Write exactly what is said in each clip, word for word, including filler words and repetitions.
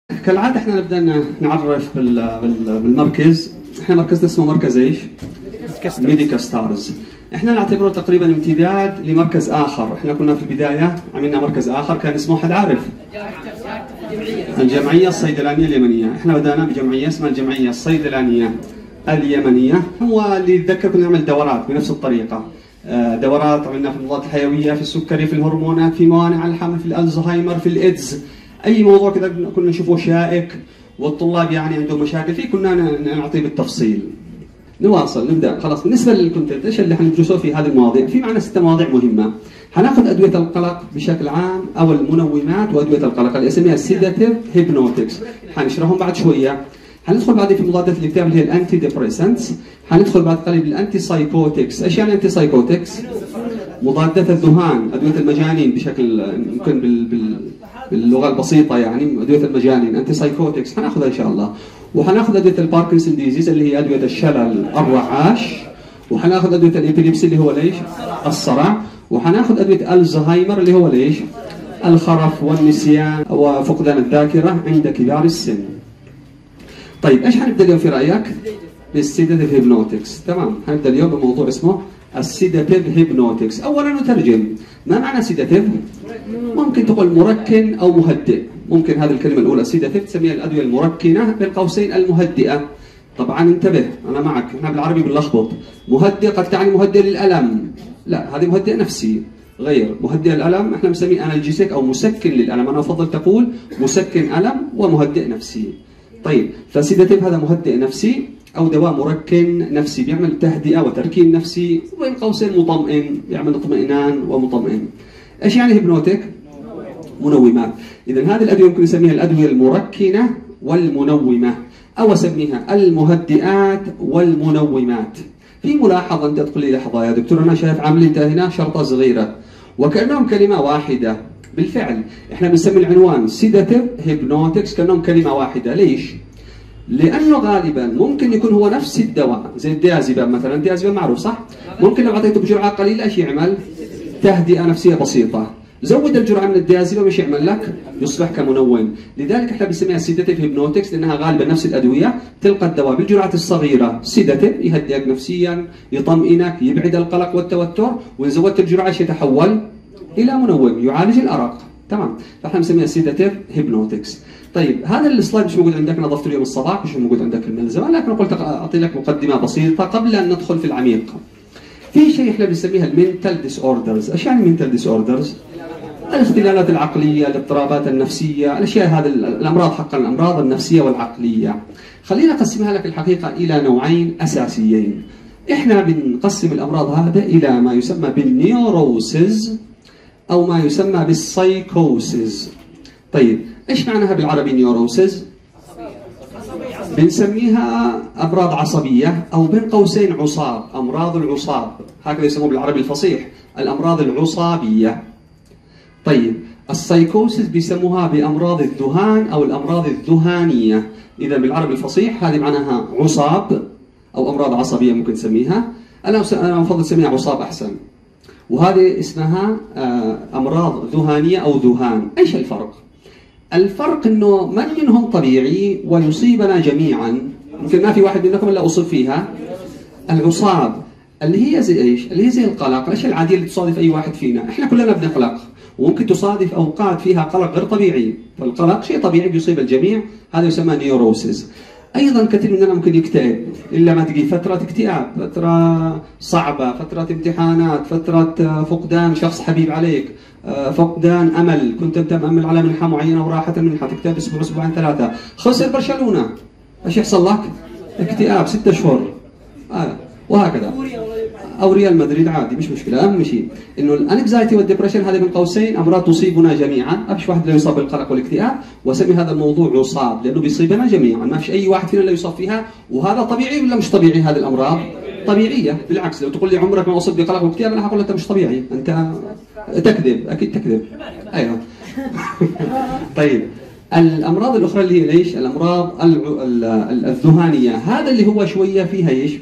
كالعادة احنا نبدأ نعرف بالمركز. احنا مركزنا اسمه مركز ايش؟ ميديكا ستارز. احنا نعتبره تقريبا امتداد لمركز اخر. احنا كنا في البداية عملنا مركز اخر كان اسمه حد عارف؟ الجمعية الصيدلانية اليمنية. احنا بدأنا بجمعية اسمها الجمعية الصيدلانية اليمنية. هو اللي يتذكر كنا نعمل دورات بنفس الطريقة. دورات عملنا في المضادات الحيوية، في السكري، في الهرمونات، في موانع الحمل، في الألزهايمر، في الإيدز. أي موضوع كذا كنا نشوفه شائك والطلاب يعني عندهم مشاكل فيه كنا نعطيه بالتفصيل. نواصل نبدأ. خلاص بالنسبة للكونتنت ايش اللي حندرسه في هذه المواضيع؟ في معنا ست مواضيع مهمة. حناخذ أدوية القلق بشكل عام أو المنومات وأدوية القلق اللي اسمها السيداتيف هيبنوتكس. حنشرحهم بعد شوية. حندخل بعدين في مضادات الاكتئاب اللي هي الانتي ديبريسنتس. حندخل بعد قليل بالانتي سايكوتكس. ايش يعني انتي سايكوتكس؟ مضادات الذهان، ادويه المجانين بشكل يمكن بال... بال... باللغه البسيطه يعني ادويه المجانين انتي سايكوتكس حناخذها ان شاء الله. وحناخذ ادويه الباركنسون ديزيز اللي هي ادويه الشلل الرعاش. وحناخذ ادويه الابيليبسي اللي هو ليش؟ الصرع. وحناخذ ادويه الزهايمر اللي هو ليش؟ الخرف والنسيان وفقدان الذاكره عند كبار السن. طيب ايش حنبدا اليوم في رايك؟ بالسيداتيف هيبنوتكس. تمام، حنبدا اليوم بموضوع اسمه السيداتيف هيبنوتكس. اولا نترجم. ما معنى سيداتيف؟ ممكن تقول مركن او مهدئ. ممكن هذه الكلمه الاولى سيداتيف تسميها الادويه المركنه بين قوسين المهدئه. طبعا انتبه انا معك، احنا بالعربي بنلخبط. مهدئ قد تعني مهدئ للالم. لا، هذه مهدئ نفسي. غير مهدئ الالم احنا بنسميه انالجيسيك او مسكن للالم. انا افضل تقول مسكن الم ومهدئ نفسي. طيب فالسيداتيف هذا مهدئ نفسي او دواء مركن نفسي بيعمل تهدئه وتركين نفسي وبين قوسين مطمئن، يعمل اطمئنان ومطمئن. ايش يعني هيبنوتيك؟ منومات. اذا هذه الادويه يمكن نسميها الادويه المركنه والمنومه او اسميها المهدئات والمنومات. في ملاحظه انت تقول لي لحظه يا دكتور انا شايف عامل انت هنا شرطه صغيره وكانهم كلمه واحده. بالفعل احنا بنسمي العنوان سيداتيف هيبنوتكس كانهم كلمه واحده. ليش؟ لانه غالبا ممكن يكون هو نفس الدواء زي الديازيبام مثلا. الديازيبام معروف صح؟ ممكن لو اعطيته بجرعه قليله ايش يعمل؟ تهدئه نفسيه بسيطه. زود الجرعه من الديازيبام ايش يعمل لك؟ يصبح كمنوم. لذلك احنا بنسميها سيداتيف هيبنوتكس لانها غالبا نفس الادويه. تلقى الدواء بالجرعه الصغيره سيداتيف يهدئك نفسيا، يطمئنك، يبعد القلق والتوتر، وان زودت الجرعه ايش يتحول؟ الى منوم يعالج الارق. تمام، فاحنا بنسميها سيداتيف هيبنوتكس. طيب هذا السلايد مش موجود عندك، نظفته اليوم الصباح مش موجود عندك من زمان، لكن قلت اعطي لك مقدمه بسيطه قبل ان ندخل في العميق. في شيء احنا بنسميها المنتال ديس اوردرز. ايش يعني منتال ديس اوردرز؟ الاختلالات العقليه، الاضطرابات النفسيه، الاشياء هذه الامراض حقا الامراض النفسيه والعقليه. خلينا اقسمها لك الحقيقه الى نوعين اساسيين. احنا بنقسم الامراض هذا الى ما يسمى بالنيوروسيز او ما يسمى بالسايكوسيز. طيب ايش معناها بالعربي نيوروسيز؟ بنسميها امراض عصبيه او بين قوسين عصاب، امراض العصاب، هكذا يسموه بالعربي الفصيح الامراض العصابيه. طيب السايكوسيس بيسموها بامراض الذهان او الامراض الذهانيه. اذا بالعربي الفصيح هذه معناها عصاب او امراض عصبيه ممكن نسميها. انا انا افضل اسميها عصاب احسن. وهذه اسمها امراض ذهانيه او ذهان. ايش الفرق؟ الفرق انه من منهم طبيعي ويصيبنا جميعا. ممكن ما في واحد منكم الا اصيب فيها. العصاب اللي هي زي ايش؟ اللي هي زي القلق، الاشياء العاديه اللي تصادف اي واحد فينا. احنا كلنا بنقلق وممكن تصادف اوقات فيها قلق غير طبيعي، فالقلق شيء طبيعي بيصيب الجميع، هذا يسمى نيوروسيس. ايضا كثير مننا ممكن يكتئب الا ما تجي فتره اكتئاب، فتره صعبه، فتره امتحانات، فتره فقدان شخص حبيب عليك، فقدان امل، كنت انت مأمل على منحه معينه وراحت المنحه، تكتئب اسبوع اسبوعين ثلاثه، خسر برشلونه، ايش يحصل لك؟ اكتئاب ست اشهر. آه. وهكذا. او ريال مدريد عادي مش مشكله. اهم شيء انه الانكزايتي والدبرشن هذه من قوسين امراض تصيبنا جميعا. ابش واحد لا يصاب بالقلق والاكتئاب واسمي هذا الموضوع عصاب لانه بيصيبنا جميعا، ما فيش اي واحد فينا لا يصاب فيها. وهذا طبيعي ولا مش طبيعي؟ هذه الامراض طبيعيه. بالعكس لو تقول لي عمرك ما اصبت بقلق واكتئاب انا هقول انت مش طبيعي، انت تكذب، اكيد تكذب. ايوه. طيب الامراض الاخرى اللي هي ليش؟ الامراض الذهانيه، هذا اللي هو شويه فيها ايش؟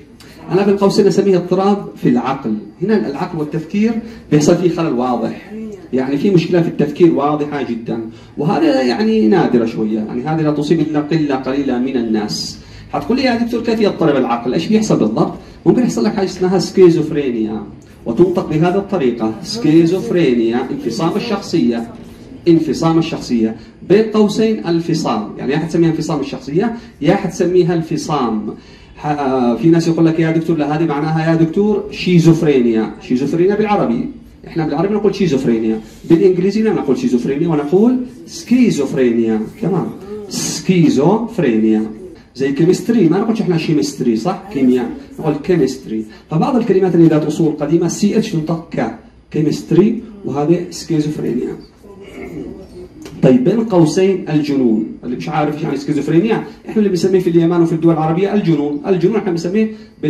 انا بين قوسين اسميه اضطراب في العقل. هنا العقل والتفكير بيحصل فيه خلل واضح، يعني في مشكله في التفكير واضحه جدا، وهذا يعني نادره شويه، يعني هذه لا تصيب الا قله قليله من الناس. حتقول لي يا دكتور كيف يضطرب العقل؟ ايش بيحصل بالضبط؟ ممكن يحصل لك حاجه اسمها سكيزوفرينيا، وتنطق بهذه الطريقه سكيزوفرينيا، انفصام الشخصيه. انفصام الشخصيه بين قوسين الفصام، يعني يا حتسميها انفصام الشخصيه يا حتسميها الفصام. في ناس يقول لك يا دكتور لا هذه معناها يا دكتور شيزوفرينيا. شيزوفرينيا بالعربي، احنا بالعربي نقول شيزوفرينيا، بالانجليزي لا نقول شيزوفرينيا ونقول سكيزوفرينيا كمان. سكيزوفرينيا زي كيمستري، ما نقولش احنا شيمستري صح؟ كيمياء، نقول كيمستري. فبعض الكلمات اللي ذات اصول قديمه سي اتش تنطق ك، كيمستري، وهذه سكيزوفرينيا. طيب بين قوسين الجنون، اللي مش عارف ايش يعني سكيزوفرينيا، احنا اللي بنسميه في اليابان وفي الدول العربيه الجنون. الجنون احنا بنسميه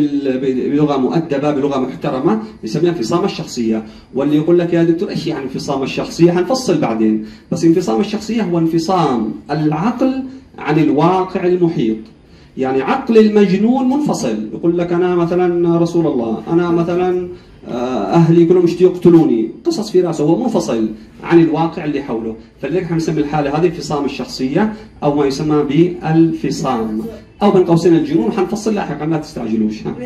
بلغه مؤدبه، بلغه محترمه، بنسميها انفصام الشخصيه. واللي يقول لك يا دكتور ايش يعني انفصام الشخصيه؟ حنفصل بعدين، بس انفصام الشخصيه هو انفصام العقل عن الواقع المحيط. يعني عقل المجنون منفصل، يقول لك انا مثلا رسول الله، انا مثلا اهلي كلهم يشتوا يقتلوني، قصص في راسه، هو منفصل عن الواقع اللي حوله. فلذلك احنا بنسمي الحاله هذه انفصام الشخصيه، او ما يسمى بالفصام، او بين قوسين الجنون. حنفصل لاحقا لا تستعجلوش. ها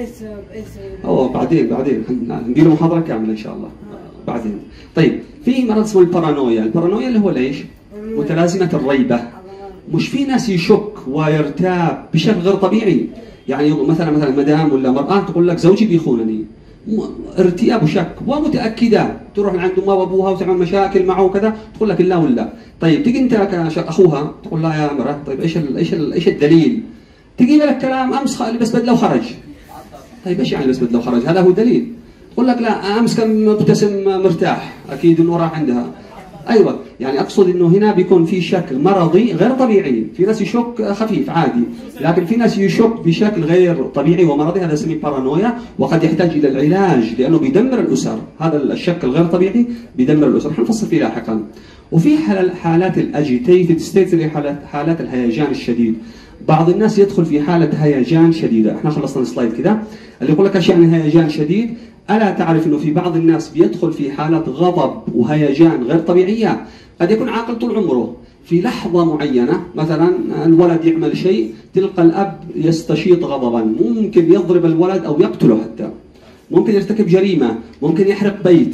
او بعدين بعدين ندير محاضره كامله ان شاء الله بعدين. طيب في مرض اسمه البارانويا. البارانويا اللي هو ليش؟ متلازمه الريبه. مش في ناس يشك ويرتاب بشكل غير طبيعي، يعني مثلا مثلا مدام ولا مرأة تقول لك زوجي بيخونني، ارتياب وشك ومتأكدة، تروح لعند امها وابوها وتعمل مشاكل معه وكذا، تقول لك لا ولا. طيب تجي انت كاخوها تقول لها يا مرأة طيب ايش ايش ايش الدليل؟ تجيب لك كلام امس لبس بدله وخرج. طيب ايش يعني لبس بدله وخرج؟ هذا هو دليل. تقول لك لا امس كان مبتسم مرتاح، اكيد انه راح عندها. ايوه، يعني اقصد انه هنا بيكون في شكل مرضي غير طبيعي. في ناس يشك خفيف عادي، لكن في ناس يشك بشكل غير طبيعي ومرضي، هذا يسميه بارانويا، وقد يحتاج الى العلاج لانه بيدمر الاسر. هذا الشك الغير طبيعي بيدمر الاسر، حنفصل فيه لاحقا. وفي حالات الاجيتيتد ستيت اللي حالات حالات الهيجان الشديد. بعض الناس يدخل في حاله هيجان شديده. احنا خلصنا السلايد كده اللي يقول لك ايش يعني هيجان شديد. ألا تعرف أنه في بعض الناس بيدخل في حالة غضب وهيجان غير طبيعية؟ قد يكون عاقل طول عمره، في لحظة معينة مثلا الولد يعمل شيء تلقى الأب يستشيط غضبا، ممكن يضرب الولد أو يقتله، حتى ممكن يرتكب جريمة، ممكن يحرق بيت،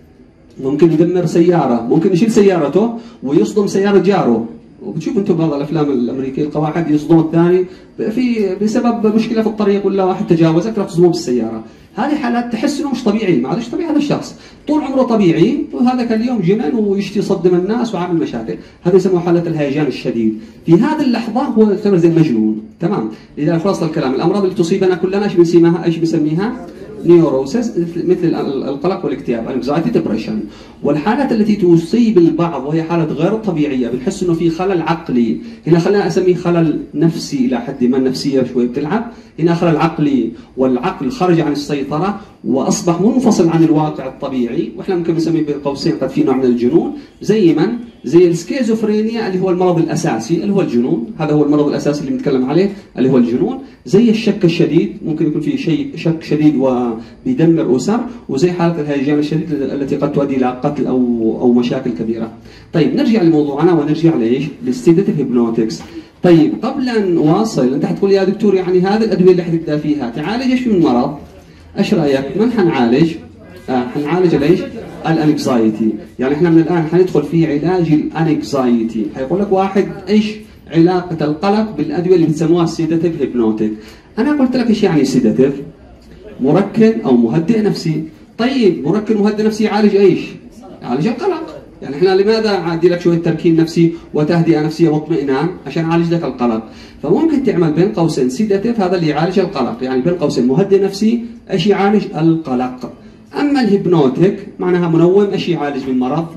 ممكن يدمر سيارة، ممكن يشيل سيارته ويصدم سيارة جاره. وبتشوف انتم بعض الافلام الامريكيه القواعد يصدم الثاني في بسبب مشكله في الطريق ولا واحد تجاوزك راح تصدمه بالسياره. هذه حالات تحس انه مش طبيعي، ما عادش طبيعي. هذا الشخص طول عمره طبيعي وهذاك اليوم جنن ويشتي يصدم الناس وعامل مشاكل، هذا يسموه حاله الهيجان الشديد. في هذه اللحظه هو يعتبر زي المجنون. تمام؟ اذا خلاص الكلام، الامراض اللي تصيبنا كلنا ايش بنسميها؟ ايش بنسميها؟ نيوروسيس، مثل القلق والاكتئاب، انكزايتي ديبريشن. والحالات التي تصيب البعض وهي حالات غير طبيعيه، بنحس انه في خلل عقلي، هنا خلينا اسميه خلل نفسي الى حد ما، النفسيه شوي بتلعب، هنا خلل عقلي، والعقل خرج عن السيطره واصبح منفصل عن الواقع الطبيعي، واحنا ممكن نسميه بين قوسين قد في نوع من الجنون، زي من؟ زي السكيزوفرينيا اللي هو المرض الاساسي اللي هو الجنون، هذا هو المرض الاساسي اللي بنتكلم عليه اللي هو الجنون. زي الشك الشديد، ممكن يكون في شيء شك شديد وبيدمر اسر، وزي حاله الهيجان الشديد التي قد تؤدي الى قتل او او مشاكل كبيره. طيب نرجع لموضوعنا ونرجع لايش؟ للسيداتيف هيبنوتكس. طيب قبل ان نواصل، انت حتقول يا دكتور يعني هذه الادويه اللي حتبدا فيها تعالج ايش من مرض؟ ايش رايك؟ من حنعالج؟ آه حنعالج ليش؟ الانكزايتي. يعني احنا من الان حندخل في علاج الانكزايتي. حيقول لك واحد ايش علاقه القلق بالادويه اللي بتسموها السيداتيف هيبنوتيك؟ انا قلت لك ايش يعني سيداتيف؟ مركن او مهدئ نفسي. طيب مركن مهدئ نفسي يعالج ايش؟ يعالج القلق. يعني احنا لماذا اعدي لك شويه تركين نفسي وتهدئه نفسيه واطمئنان؟ عشان اعالج لك القلق. فممكن تعمل بين قوسين سيداتيف، هذا اللي يعالج القلق، يعني بين قوسين مهدئ نفسي ايش يعالج؟ القلق. اما الهيبنوتيك معناها منوم، ايش يعالج من مرض؟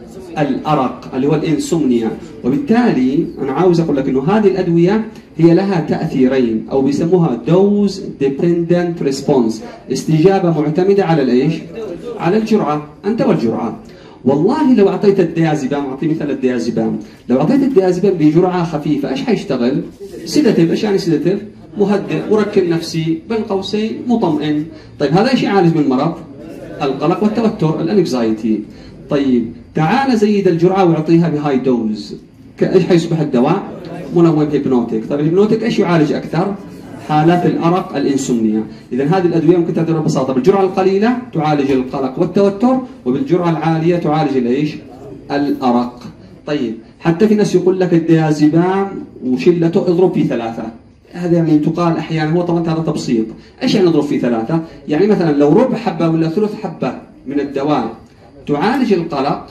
الارق اللي هو الانسومنيا. وبالتالي انا عاوز اقول لك انه هذه الادويه هي لها تاثيرين، او بيسموها دوز ديبندنت ريسبونس، استجابه معتمده على الايش؟ على الجرعه، انت والجرعه. والله لو اعطيت الديازيبام، اعطي مثال الديازيبام، لو اعطيت الديازيبام بجرعه خفيفه ايش حيشتغل؟ سيداتيف. ايش يعني سيداتيف؟ مهدئ مركب نفسي بين قوسين مطمئن. طيب هذا ايش يعالج من المرض؟ القلق والتوتر، الانكزايتي. طيب تعال زيد الجرعه واعطيها بهاي دوز، ايش حيصبح الدواء؟ منوم هيبنوتيك. طيب الهيبنوتيك ايش يعالج اكثر؟ حالات الارق، الانسومنيا. اذا هذه الادويه ممكن تعتبرها ببساطه بالجرعه القليله تعالج القلق والتوتر، وبالجرعه العاليه تعالج الايش؟ الارق. طيب حتى في ناس يقول لك الديازيبام وشلته اضرب في ثلاثه، هذا يعني تقال احيانا، هو طبعا هذا تبسيط. ايش يعني اضرب في ثلاثه؟ يعني مثلا لو ربع حبه ولا ثلث حبه من الدواء تعالج القلق،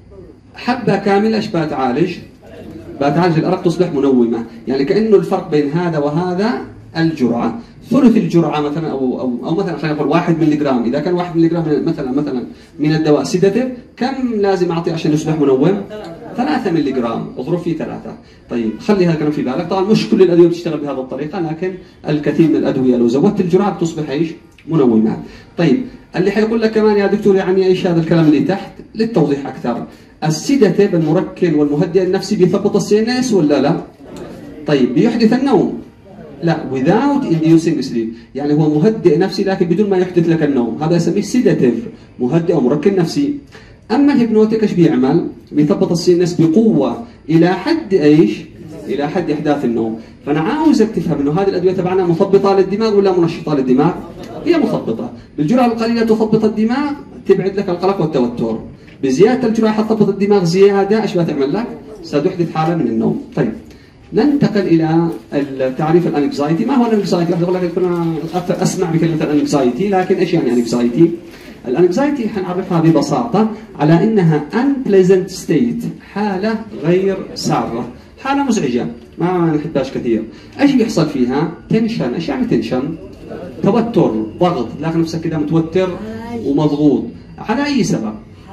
حبه كامله ايش بتعالج؟ بتعالج الارق، تصبح منومه. يعني كانه الفرق بين هذا وهذا الجرعه، ثلث الجرعه مثلا او او او مثلا خلينا نقول واحد ملي جرام، اذا كان واحد ملي جرام مثلا مثلا من الدواء سيداتيف، كم لازم اعطيه عشان يصبح منوم؟ ثلاثة ملي جرام، اضرب فيه ثلاثة. طيب خلي هذا الكلام في بالك، طبعا مش كل الادويه بتشتغل بهذه الطريقه، لكن الكثير من الادويه لو زودت الجرعه بتصبح ايش؟ منومات. طيب اللي حيقول لك كمان يا دكتور يعني ايش هذا الكلام اللي تحت؟ للتوضيح اكثر، السيداتيف المركن والمهدئ النفسي بيثبط السي ان اس ولا لا؟ طيب بيحدث النوم؟ لا، without inducing sleep، يعني هو مهدئ نفسي لكن بدون ما يحدث لك النوم، هذا يسميه سيداتيف، مهدئ او مركن نفسي. اما الهيبنوتيك ايش بيعمل؟ بيثبط السي ان اس بقوه الى حد ايش؟ الى حد احداث النوم. فانا عاوزك تفهم انه هذه الادويه تبعنا مثبطه للدماغ ولا منشطه للدماغ؟ هي مثبطه، بالجرعه القليله تثبط الدماغ تبعد لك القلق والتوتر، بزياده الجرعه حتثبط الدماغ زياده، ايش بتعمل لك؟ ستحدث حاله من النوم. طيب ننتقل الى التعريف الانكزايتي. ما هو الانكزايتي؟ واحد يقول لك كنا اسمع بكلمه الانكزايتي، لكن ايش يعني انكزايتي؟ الانكزايتي حنعرفها ببساطه على انها unpleasant state، حاله غير ساره، حاله مزعجه ما نحبهاش كثير. ايش بيحصل فيها؟ تنشن. ايش يعني تنشن؟ توتر، ضغط، تلاقي نفسك كذا متوتر ومضغوط على اي سبب.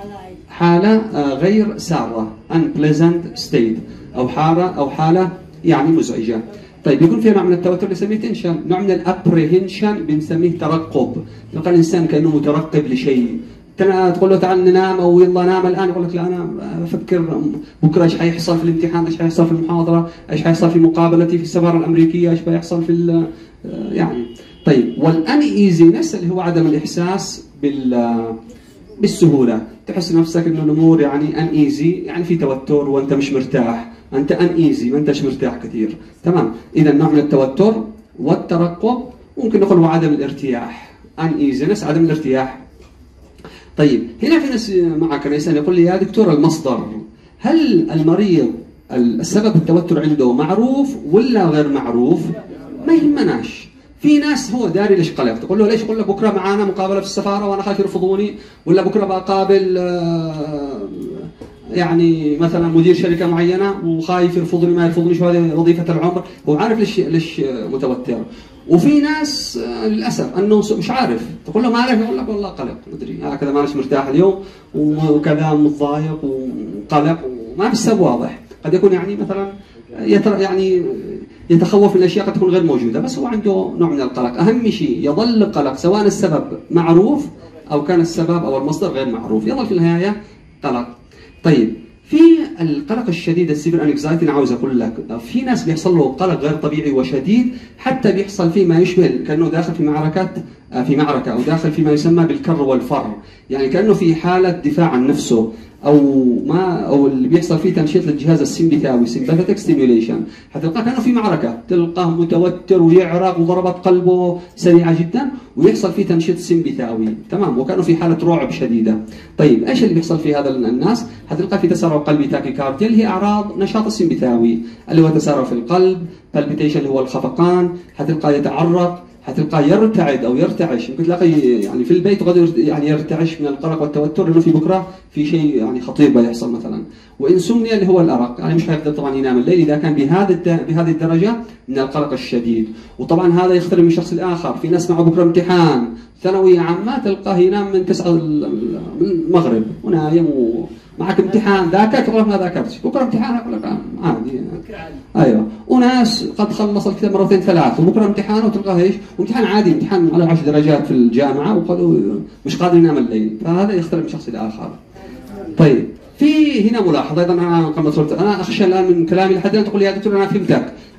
حاله غير ساره، unpleasant state، او حاله او حاله يعني مزعجه. طيب يكون فيها نوع من التوتر بنسميه تنشن، نوع من الابريهنشن بنسميه ترقب، تلقى الانسان كانه مترقب لشيء، تقول له تعال ننام او يلا نام الان، يقول لك لا انا افكر بكره ايش حيحصل في الامتحان، ايش حيحصل في المحاضره، ايش حيحصل في مقابلتي في السفاره الامريكيه، ايش بيحصل في يعني. طيب والان ايزينس اللي هو عدم الاحساس بال بالسهوله، تحس نفسك انه الامور يعني ان ايزي، يعني في توتر وانت مش مرتاح، انت ان ايزي ما انتش مرتاح كثير. تمام، اذا نوع من التوتر والترقب، ممكن نقول وعدم الارتياح، ان ايزينس عدم الارتياح. طيب هنا في ناس معك انسان يقول لي يا دكتور المصدر، هل المريض السبب التوتر عنده معروف ولا غير معروف؟ ما يهمناش. في ناس هو داري ليش قلق، تقول له ليش؟ يقول لك بكره معانا مقابله في السفاره وانا خايف يرفضوني، ولا بكره بقابل يعني مثلا مدير شركه معينه وخايف يرفضني ما يرفضنيش، وهذه وظيفه العمر، هو عارف ليش ليش متوتر. وفي ناس للاسف انه مش عارف، تقول له ما عارف، يقول لك والله قلق مدري هكذا مانيش مرتاح اليوم وكذا متضايق وقلق وما في سبب واضح. قد يكون يعني مثلا يعني يتخوف من اشياء قد تكون غير موجوده، بس هو عنده نوع من القلق. اهم شيء يظل القلق سواء السبب معروف او كان السبب او المصدر غير معروف، يظل في النهايه قلق. طيب في القلق الشديد السيفير انكزايتي، انا عاوز اقول لك في ناس بيحصل له قلق غير طبيعي وشديد، حتى بيحصل فيه ما يشبه كانه داخل في معركه في معركه او داخل في ما يسمى بالكر والفر، يعني كانه في حاله دفاع عن نفسه، او ما او اللي بيحصل فيه تنشيط للجهاز السمبثاوي sympathetic stimulation، حتلقاه كانه في معركه، تلقاه متوتر ويعرق وضربات قلبه سريعه جدا ويحصل فيه تنشيط سمبثاوي، تمام، وكانوا في حاله رعب شديده. طيب ايش اللي بيحصل في هذا الناس؟ حتلقاه في تسارع قلبي تاكيكارديا اللي هي اعراض نشاط السمبثاوي اللي هو تسارع في القلب، palpitation اللي هو الخفقان، حتلقاه يتعرق، حتلقاه يرتعد او يرتعش، ممكن تلاقي يعني في البيت قد يعني يرتعش من القلق والتوتر لانه في بكره في شيء يعني خطير بيحصل مثلا. وانسومنيا اللي هو الارق، يعني مش حيقدر طبعا ينام الليل اذا كان بهذا بهذه الدرجه من القلق الشديد. وطبعا هذا يختلف من شخص لاخر، في ناس معه بكره امتحان ثانوي عامه تلقاه ينام من تسعة المغرب ونايم ومعك امتحان، ذاكرت والله ما ذاكرتش، بكره امتحان اقول لك عادي. ايوه، وناس قد خلص الكتاب مرتين ثلاث وبكره امتحان وتلقاه ايش؟ وامتحان عادي، امتحان على عشر درجات في الجامعه ومش قادر ينام الليل، فهذا يختلف من شخص لاخر. طيب في هنا ملاحظه ايضا، انا كما قلت انا اخشى الان من كلامي لحد الان تقول لي يا دكتور انا فهمتك،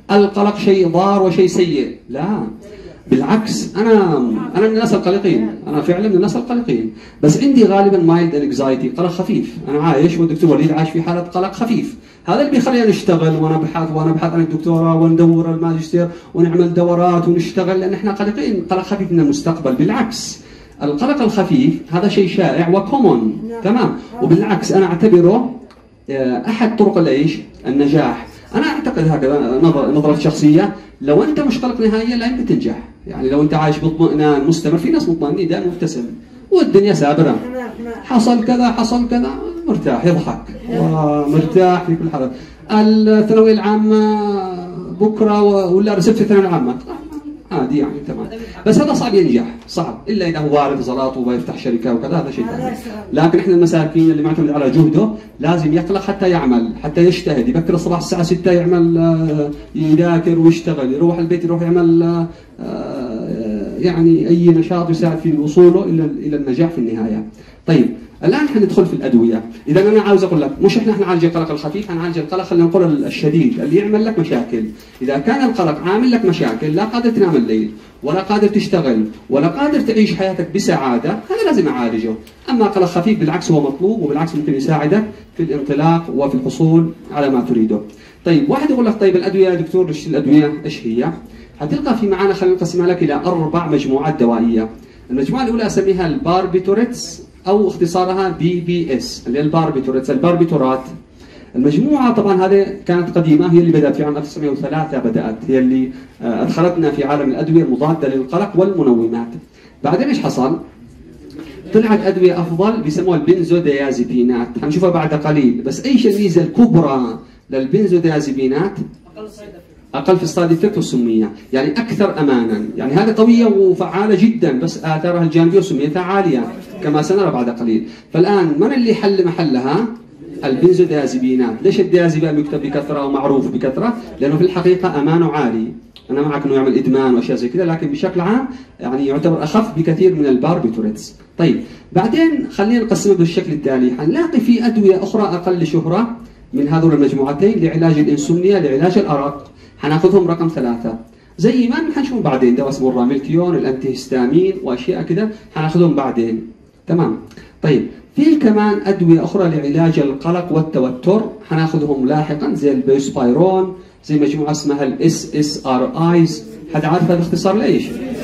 القلق شيء ضار وشيء سيء، لا بالعكس. انا انا من الناس القلقين، انا فعلا من الناس القلقين، بس عندي غالبا مايلد انكزايتي، قلق خفيف. انا عايش والدكتور وليد عايش في حاله قلق خفيف، هذا اللي بيخلينا نشتغل ونبحث ونبحث عن الدكتوراه وندور الماجستير ونعمل دورات ونشتغل، لان احنا قلقين قلق خفيف من المستقبل. بالعكس القلق الخفيف هذا شيء شائع وكومون، تمام. وبالعكس انا اعتبره احد طرق الايش؟ النجاح. انا اعتقد هكذا نظره شخصيه، لو انت مش قلق نهائيا لا يمكن تنجح. يعني لو انت عايش باطمئنان مستمر، في ناس مطمئنين دائما مبتسم والدنيا سابره، حصل كذا حصل كذا مرتاح يضحك ومرتاح في كل حاله. الثانويه العامه بكره ولا رسبت الثانويه العامه عادي يعني تمام، بس هذا صعب ينجح، صعب الا اذا هو وارد زلاط ويفتح شركه وكذا، هذا شيء ثاني. لكن احنا المساكين اللي معتمد على جهده لازم يقلق حتى يعمل، حتى يجتهد، يبكر الصباح الساعه ستة يعمل يذاكر ويشتغل، يروح البيت يروح يعمل يعني اي نشاط يساعد في وصوله الى الى النجاح في النهايه. طيب الان حندخل في الادويه. اذا انا عاوز اقول لك مش احنا حنعالج القلق الخفيف، حنعالج القلق خلينا نقول الشديد اللي يعمل لك مشاكل. اذا كان القلق عامل لك مشاكل، لا قادر تنام الليل ولا قادر تشتغل ولا قادر تعيش حياتك بسعاده، هذا لازم اعالجه. اما قلق خفيف بالعكس هو مطلوب، وبالعكس ممكن يساعدك في الانطلاق وفي الحصول على ما تريده. طيب واحد يقول لك طيب الادويه يا دكتور ايش الادويه؟ ايش هي؟ حتلقى في معانا، خلينا نقسمها لك الى اربع مجموعات دوائيه. المجموعه الاولى اسميها الباربيتوريتس او اختصارها بي بي اس اللي هي الباربيتوريتس، الباربيتورات. المجموعه طبعا هذه كانت قديمه، هي اللي بدات في عام ألف وتسعمئة وثلاثة، بدات هي اللي ادخلتنا في عالم الادويه المضاده للقلق والمنومات. بعدين ايش حصل؟ طلعت ادويه افضل بيسموها البنزوديازيبينات، حنشوفها بعد قليل. بس ايش الميزه الكبرى للبنزوديازيبينات؟ اقل في السايد افكت والسميه، يعني اكثر امانا، يعني هذه قويه وفعاله جدا بس اثارها الجانبيه وسميتها عاليه كما سنرى بعد قليل. فالان من اللي حل محلها؟ البنزوديازيبينات. ليش الديازيبام يكتب بكثره ومعروف بكثره؟ لانه في الحقيقه امانه عالي. انا معك انه يعمل ادمان واشياء زي كذا، لكن بشكل عام يعني يعتبر اخف بكثير من الباربيتوريتس. طيب بعدين خلينا نقسمه بالشكل التالي، حنلاقي في ادويه اخرى اقل شهره من هذول المجموعتين لعلاج الانسومنيا، لعلاج الارق، حناخذهم رقم ثلاثة. زي ما حنشوف بعدين دواء اسمه الراميلتيون، الانتيهستامين واشياء كده حناخذهم بعدين. تمام. طيب في كمان ادويه اخرى لعلاج القلق والتوتر حناخذهم لاحقا زي البيوسبايرون، زي مجموعه اسمها الاس اس ار ايز. حد عارف هذا اختصار لايش؟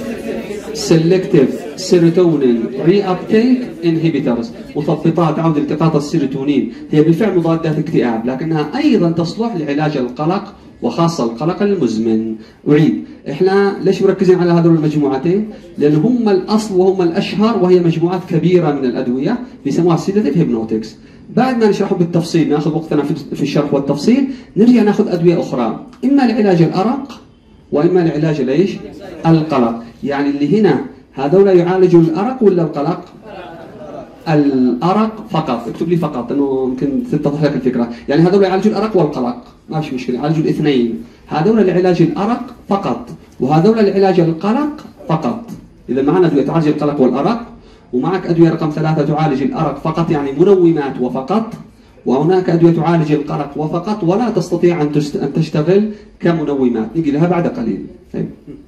سيلكتيف سيروتونين ري ابتيك انهبيترز، مثبطات عوده التقاط السيروتونين. هي بالفعل مضادات اكتئاب، لكنها ايضا تصلح لعلاج القلق وخاصة القلق المزمن. أعيد، إحنا ليش مركزين على هذول المجموعتين؟ لأن هم الأصل وهم الأشهر، وهي مجموعات كبيرة من الأدوية بيسموها سيداتيف هيبنوتكس. بعد ما نشرحه بالتفصيل، ناخذ وقتنا في الشرح والتفصيل، نرجع ناخذ أدوية أخرى، إما لعلاج الأرق وإما لعلاج الإيش؟ القلق. يعني اللي هنا هذول يعالجوا الأرق ولا القلق؟ الأرق فقط، اكتب لي فقط إنه يمكن تتضح لك الفكرة. يعني هذول يعالجوا الأرق والقلق، ما في مشكلة، يعالجوا الاثنين. هذول لعلاج الأرق فقط، وهذول لعلاج القلق فقط. إذا معنا أدوية تعالج القلق والأرق، ومعك أدوية رقم ثلاثة تعالج الأرق فقط، يعني منومات وفقط، وهناك أدوية تعالج القلق وفقط ولا تستطيع أن أن تشتغل كمنومات. نيجي لها بعد قليل. طيب.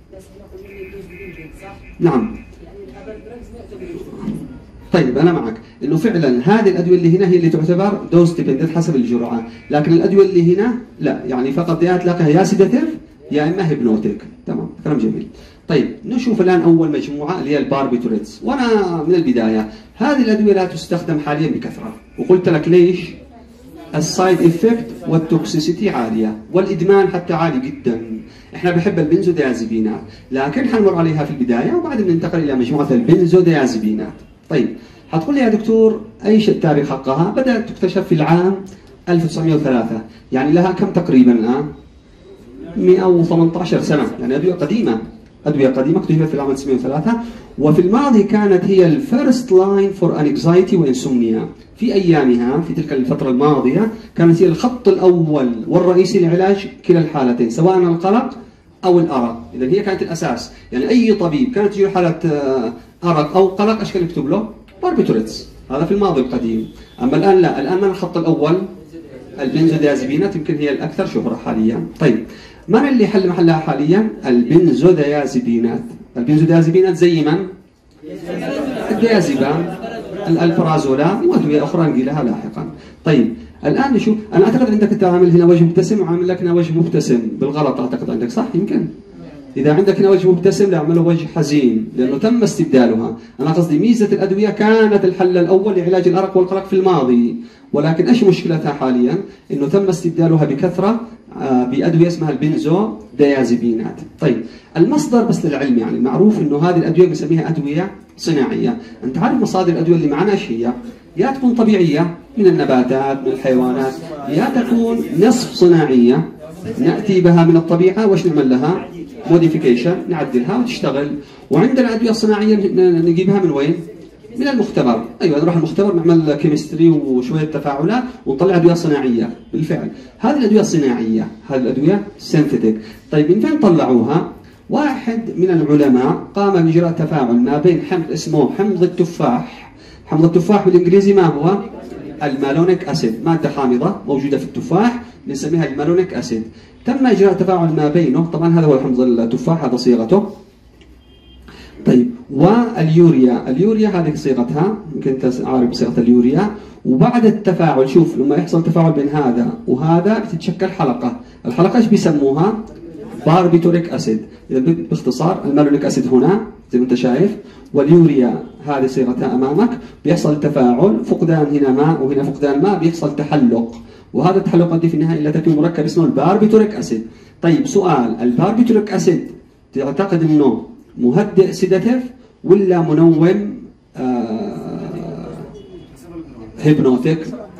نعم. طيب أنا معك إنه فعلا هذه الأدوية اللي هنا هي اللي تعتبر دوز ديبندنت حسب الجرعة، لكن الأدوية اللي هنا لا، يعني فقط يا تلاقيها يا سيداتيف يا إما هيبنوتيك. تمام، كلام جميل. طيب نشوف الآن أول مجموعة اللي هي الباربيتوريتس. وأنا من البداية هذه الأدوية لا تستخدم حاليا بكثرة، وقلت لك ليش؟ السايد إفكت والتوكسيسيتي عالية، والإدمان حتى عالي جدا. احنا بنحب البنزوديازيبينات، لكن حنمر عليها في البداية وبعدين ننتقل إلى مجموعة البنزوديازيبينات. طيب هتقول لي يا دكتور ايش التاريخ حقها؟ بدأت تكتشف في العام ألف وتسعمئة وثلاثة، يعني لها كم تقريبا الآن؟ مئة وثمانية عشر سنة، يعني أدوية قديمة، أدوية قديمة اكتشفت في العام ألف وتسعمئة وثلاثة. وفي الماضي كانت هي الفيرست لاين فور انكزايتي وانسومنيا. في أيامها في تلك الفترة الماضية كانت هي الخط الأول والرئيسي لعلاج كلا الحالتين، سواء القلق أو الأرق. إذا هي كانت الأساس، يعني أي طبيب كانت تجي حالة أرق أو قلق ايش كان يكتب له؟ باربيتوريتس. هذا في الماضي القديم. أما الآن لا، الآن من الخط الأول البنزوديازيبينات، يمكن هي الأكثر شهرة حاليا. طيب من اللي حل محلها حاليا؟ البنزوديازيبينات. البنزوديازيبينات زي من؟ الديازيبام، الالبرازولام وادويه اخرى نقيلها لاحقا. طيب الان نشوف، انا اعتقد عندك انت عامل هنا وجه مبتسم وعامل لك هنا وجه مبتسم بالغلط، اعتقد عندك صح يمكن؟ إذا عندك هنا وجه مبتسم لا اعمله وجه حزين لأنه تم استبدالها. أنا قصدي ميزة الأدوية كانت الحل الأول لعلاج الأرق والقلق في الماضي، ولكن إيش مشكلتها حاليا؟ إنه تم استبدالها بكثرة بأدوية اسمها البنزو ديازيبينات. طيب المصدر بس للعلم، يعني معروف إنه هذه الأدوية بنسميها أدوية صناعية. أنت عارف مصادر الأدوية اللي معنا إيش هي؟ يا تكون طبيعية من النباتات من الحيوانات، يا تكون نصف صناعية نأتي بها من الطبيعة وش نعمل لها؟ موديفيكيشن، نعدلها وتشتغل. وعندنا أدوية صناعية نجيبها من وين؟ من المختبر. أيوة نروح المختبر نعمل كيمستري وشوية تفاعلات ونطلع أدوية صناعية بالفعل. هذه الأدوية الصناعية، هذه الأدوية سينثيتيك. طيب من فين طلعوها؟ واحد من العلماء قام بإجراء تفاعل ما بين حمض اسمه حمض التفاح. حمض التفاح بالإنجليزي ما هو؟ المالونيك أسيد، مادة حامضة موجودة في التفاح بنسميها المالونيك أسيد. تم إجراء تفاعل ما بينه، طبعا هذا هو حمض التفاح، هذا صيغته. طيب واليوريا، اليوريا هذه صيغتها، يمكن انت عارف صيغه اليوريا. وبعد التفاعل شوف لما يحصل تفاعل بين هذا وهذا بتتشكل حلقه، الحلقه ايش بيسموها؟ باربيتوريك اسيد. اذا باختصار المالونيك اسيد هنا زي ما انت شايف، واليوريا هذه صيغتها امامك، بيحصل تفاعل، فقدان هنا ماء وهنا فقدان ماء، بيحصل تحلق، وهذا التحلق يؤدي في النهايه الى تكوين مركب اسمه الباربيتوريك اسيد. طيب سؤال، الباربيتوريك اسيد تعتقد انه مهدئ سيداتيف ولا منوم آه هيبنوتيك؟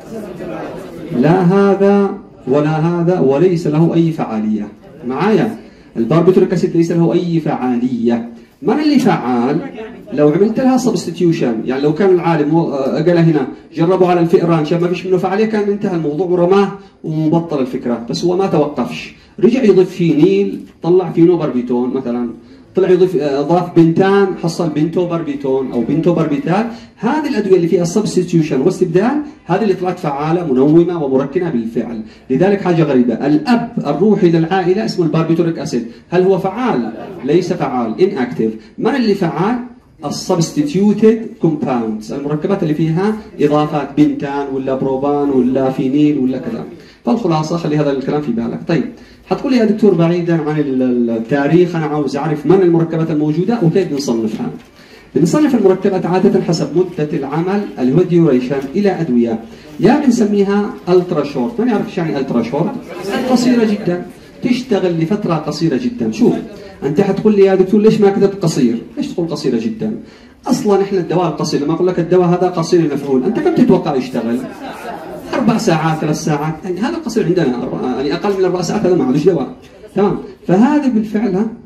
لا هذا ولا هذا، وليس له أي فعالية. معايا؟ الباربيتوريك أسيد ليس له أي فعالية. من اللي فعال؟ لو عملت لها سبستيوشن، يعني لو كان العالم قال هنا جربوا على الفئران شاف ما فيش منه فعالية كان انتهى الموضوع ورماه وبطل الفكرة، بس هو ما توقفش، رجع يضيف فينيل طلع فينو باربيتون مثلا، طلع يضيف اضاف بنتان حصل بنتو باربيتون او بنتو باربيتال. هذه الادويه اللي فيها السبستيوشن واستبدال هذه اللي طلعت فعاله منومه ومركنه بالفعل. لذلك حاجه غريبه، الاب الروحي للعائله اسمه الباربيتوريك اسيد، هل هو فعال؟ ليس فعال، ان اكتف. من اللي فعال؟ السبستيتيوتد كومباوندز، المركبات اللي فيها اضافات بنتان ولا بروبان ولا فينيل ولا كذا. فالخلاصه خلي هذا الكلام في بالك. طيب حتقول لي يا دكتور بعيدا عن التاريخ انا عاوز اعرف من المركبات الموجوده وكيف بنصنفها. بنصنف المركبات عاده حسب مده العمل اللي هو ديوريشن الى ادويه، يا بنسميها الترا شورت. ما نعرف ايش يعني الترا شورت؟ قصيره جدا، تشتغل لفتره قصيره جدا. شوف انت حتقول لي يا دكتور ليش ما كتبت قصير؟ ليش تقول قصيره جدا؟ اصلا احنا الدواء القصير لما اقول لك الدواء هذا قصير المفعول انت كم تتوقع يشتغل؟ أربع ساعات ثلاث ساعات، يعني هذا القصير عندنا يعني أقل من أربع ساعات هذا ما عادش دواء. تمام، فهذا بالفعل ها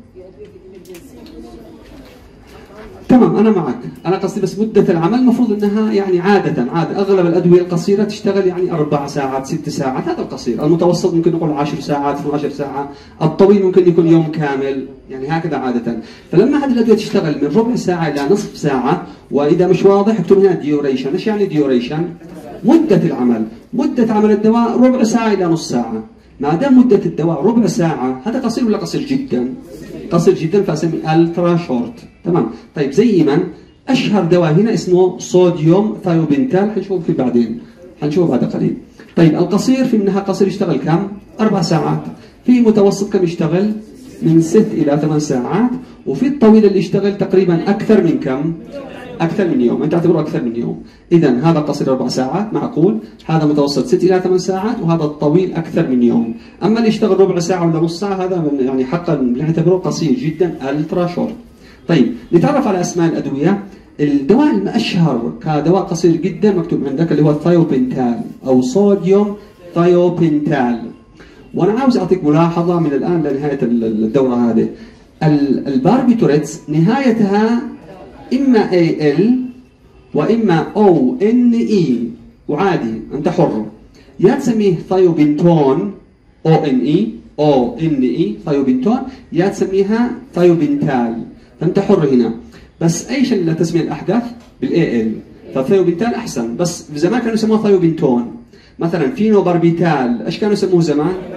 تمام أنا معك، أنا قصدي بس مدة العمل المفروض أنها يعني عادة عادة أغلب الأدوية القصيرة تشتغل يعني أربع ساعات ست ساعات، هذا القصير. المتوسط ممكن نقول عشر ساعات اثنتي عشرة ساعة، الطويل ممكن يكون يوم كامل، يعني هكذا عادة. فلما هذه الأدوية تشتغل من ربع ساعة إلى نصف ساعة، وإذا مش واضح اكتب هنا ديوريشن. إيش يعني ديوريشن؟ مدة العمل، مدة عمل الدواء ربع ساعة إلى نص ساعة. ما دام مدة الدواء ربع ساعة هذا قصير ولا قصير جدا؟ قصير جدا، فأسميه الترا شورت. تمام. طيب زي من؟ أشهر دواء هنا اسمه صوديوم ثايوبنتال، حنشوف فيه بعدين، حنشوف بعد قليل. طيب القصير في منها قصير يشتغل كم؟ أربع ساعات. في متوسط كم يشتغل؟ من ست إلى ثمان ساعات، وفي الطويل اللي يشتغل تقريبا أكثر من كم؟ أكثر من يوم، أنت تعتبره أكثر من يوم. إذا هذا قصير أربع ساعات معقول، هذا متوسط ست إلى ثمان ساعات، وهذا الطويل أكثر من يوم. أما اللي يشتغل ربع ساعة ولا نص ساعة هذا من يعني حقا نعتبره قصير جدا، الترا شورت. طيب نتعرف على أسماء الأدوية. الدواء الأشهر كدواء قصير جدا مكتوب عندك اللي هو الثايوبنتال أو صوديوم ثايوبنتال. وأنا عاوز أعطيك ملاحظة من الآن لنهاية الدورة هذه. الباربيتوريتس نهايتها إما إيه إل وإما أو إن إي، وعادي أنت حر، يا تسميه ثايوبنتون أو إن إي أو إن إي ثايوبنتون، يا تسميها ثايوبنتال، فأنت حر هنا. بس أيش اللي تسمية الأحدث؟ بالإيه إل، فالثايوبنتال أحسن. بس زمان كانوا يسموها ثايوبنتون. مثلا فينو باربيتال، إيش كانوا يسموه زمان؟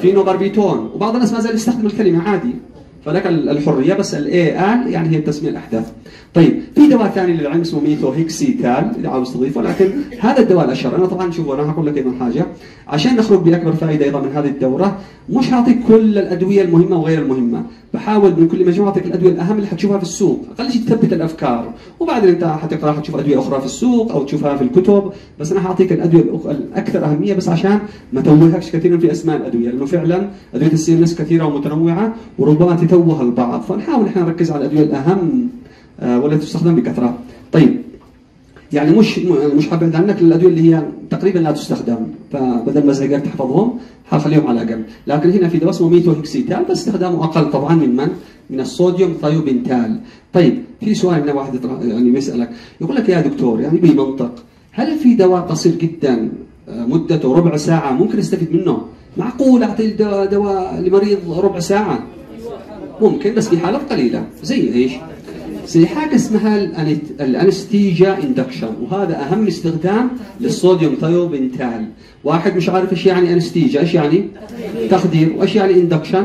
في نوباربيتون، وبعض الناس ما زال يستخدم الكلمه عادي، فلك الحريه، بس الاي ال يعني هي التسميه الاحداث. طيب في دواء ثاني للعلم اسمه ميثوهيكسيتال اذا عاوز تضيفه، لكن هذا الدواء الاشهر. انا طبعا شوفوا انا هقول لك ايضا حاجه عشان نخرج باكبر فائده ايضا من هذه الدوره، مش هعطيك كل الادويه المهمه وغير المهمه، بحاول من كل مجموعه اعطيك الادويه الاهم اللي حتشوفها في السوق، اقل شيء تثبت الافكار، وبعدين انت حتقرا حتشوف ادويه اخرى في السوق او تشوفها في الكتب، بس انا هعطيك الادويه الاكثر اهميه بس عشان ما توهكش كثيرا في اسماء الادويه، لانه فعلا ادويه السي ان اس كثيره ومتنوعه وربما تتوه البعض، فنحاول احنا نركز على الادويه الاهم ولا تستخدم بكثره. طيب يعني مش مش حابعد عنك الادويه اللي هي تقريبا لا تستخدم، فبدل ما زي تحفظهم حخليهم على الاقل، لكن هنا في دواء اسمه ميثوهيكسيتال بس استخدامه اقل طبعا من من؟ من الصوديوم ثايوبنتال. طيب في سؤال هنا واحد يعني بيسالك يقول لك يا دكتور يعني بمنطق هل في دواء قصير جدا مدته ربع ساعه ممكن استفيد منه؟ معقول اعطي دواء لمريض ربع ساعه؟ ممكن بس في حالات قليله، زي ايش؟ زي حاجه اسمها الانستيجا اندكشن، وهذا اهم استخدام للصوديوم ثايوبنتال. واحد مش عارف ايش يعني انستيجا، ايش يعني؟ تخدير، وايش يعني اندكشن؟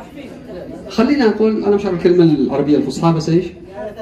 خلينا نقول انا مش عارف الكلمه العربيه الفصحى بس ايش؟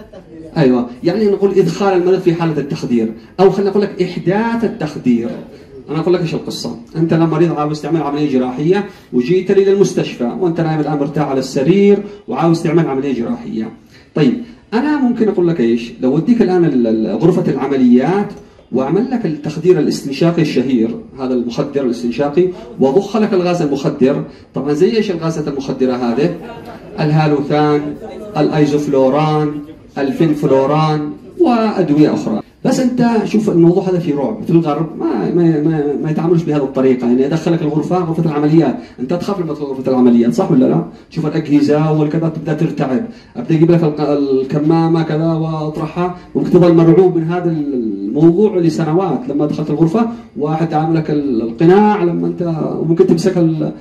ايوه يعني نقول ادخال المريض في حاله التخدير، او خلينا نقول لك احداث التخدير. انا اقول لك ايش القصه، انت لما مريض عاوز تعمل عمليه جراحيه وجيت لي للمستشفى وانت نايم الان مرتاح على السرير وعاوز تعمل عمليه جراحيه. طيب انا ممكن اقول لك ايش؟ لو وديك الان غرفه العمليات واعمل لك التخدير الاستنشاقي الشهير، هذا المخدر الاستنشاقي، واضخ لك الغاز المخدر، طبعا زي ايش الغازات المخدره هذه؟ الهالوثان، الايزوفلوران، الفينفلوران وادويه اخرى. بس انت شوف الموضوع هذا في رعب، في الغرب ما ما ما, ما يتعاملوش بهذه الطريقه، يعني ادخلك الغرفه غرفه العمليات، انت تخاف لما تدخل غرفه العمليات صح ولا لا؟ تشوف الاجهزه والكذا تبدا ترتعب، ابدا اجيب لك الكمامه كذا واطرحها، ممكن تظل مرعوب من هذا الموضوع لسنوات. لما دخلت الغرفه واحد عامل لك القناع، لما انت وممكن تمسك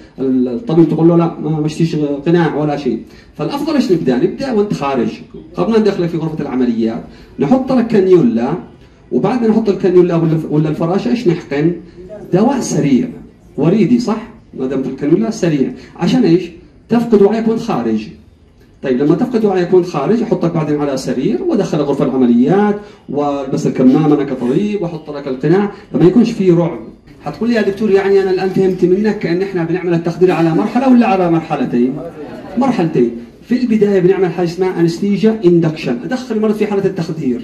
الطبيب تقول له لا ما مشتيش قناع ولا شيء. فالافضل ايش نبدا؟ نبدا وانت خارج، قبل ما ندخلك في غرفه العمليات نحط لك كانيولا، وبعد ما نحط الكانيولا ولا الفراشه ايش نحقن؟ دواء سريع وريدي صح؟ ما دام في الكانيولا سريع، عشان ايش؟ تفقد وعيك وانت خارج. طيب لما تفقد وعيك وانت خارج احطك بعدين على سرير وادخلك غرفه العمليات والبس الكمامه انا كطبيب واحط لك القناع، فما يكونش فيه رعب. حتقول لي يا دكتور يعني انا الان فهمت منك كان احنا بنعمل التخدير على مرحله ولا على مرحلتين؟ مرحلتين. في البدايه بنعمل حاجه اسمها انستيجا اندكشن، ادخل المرض في حاله التخدير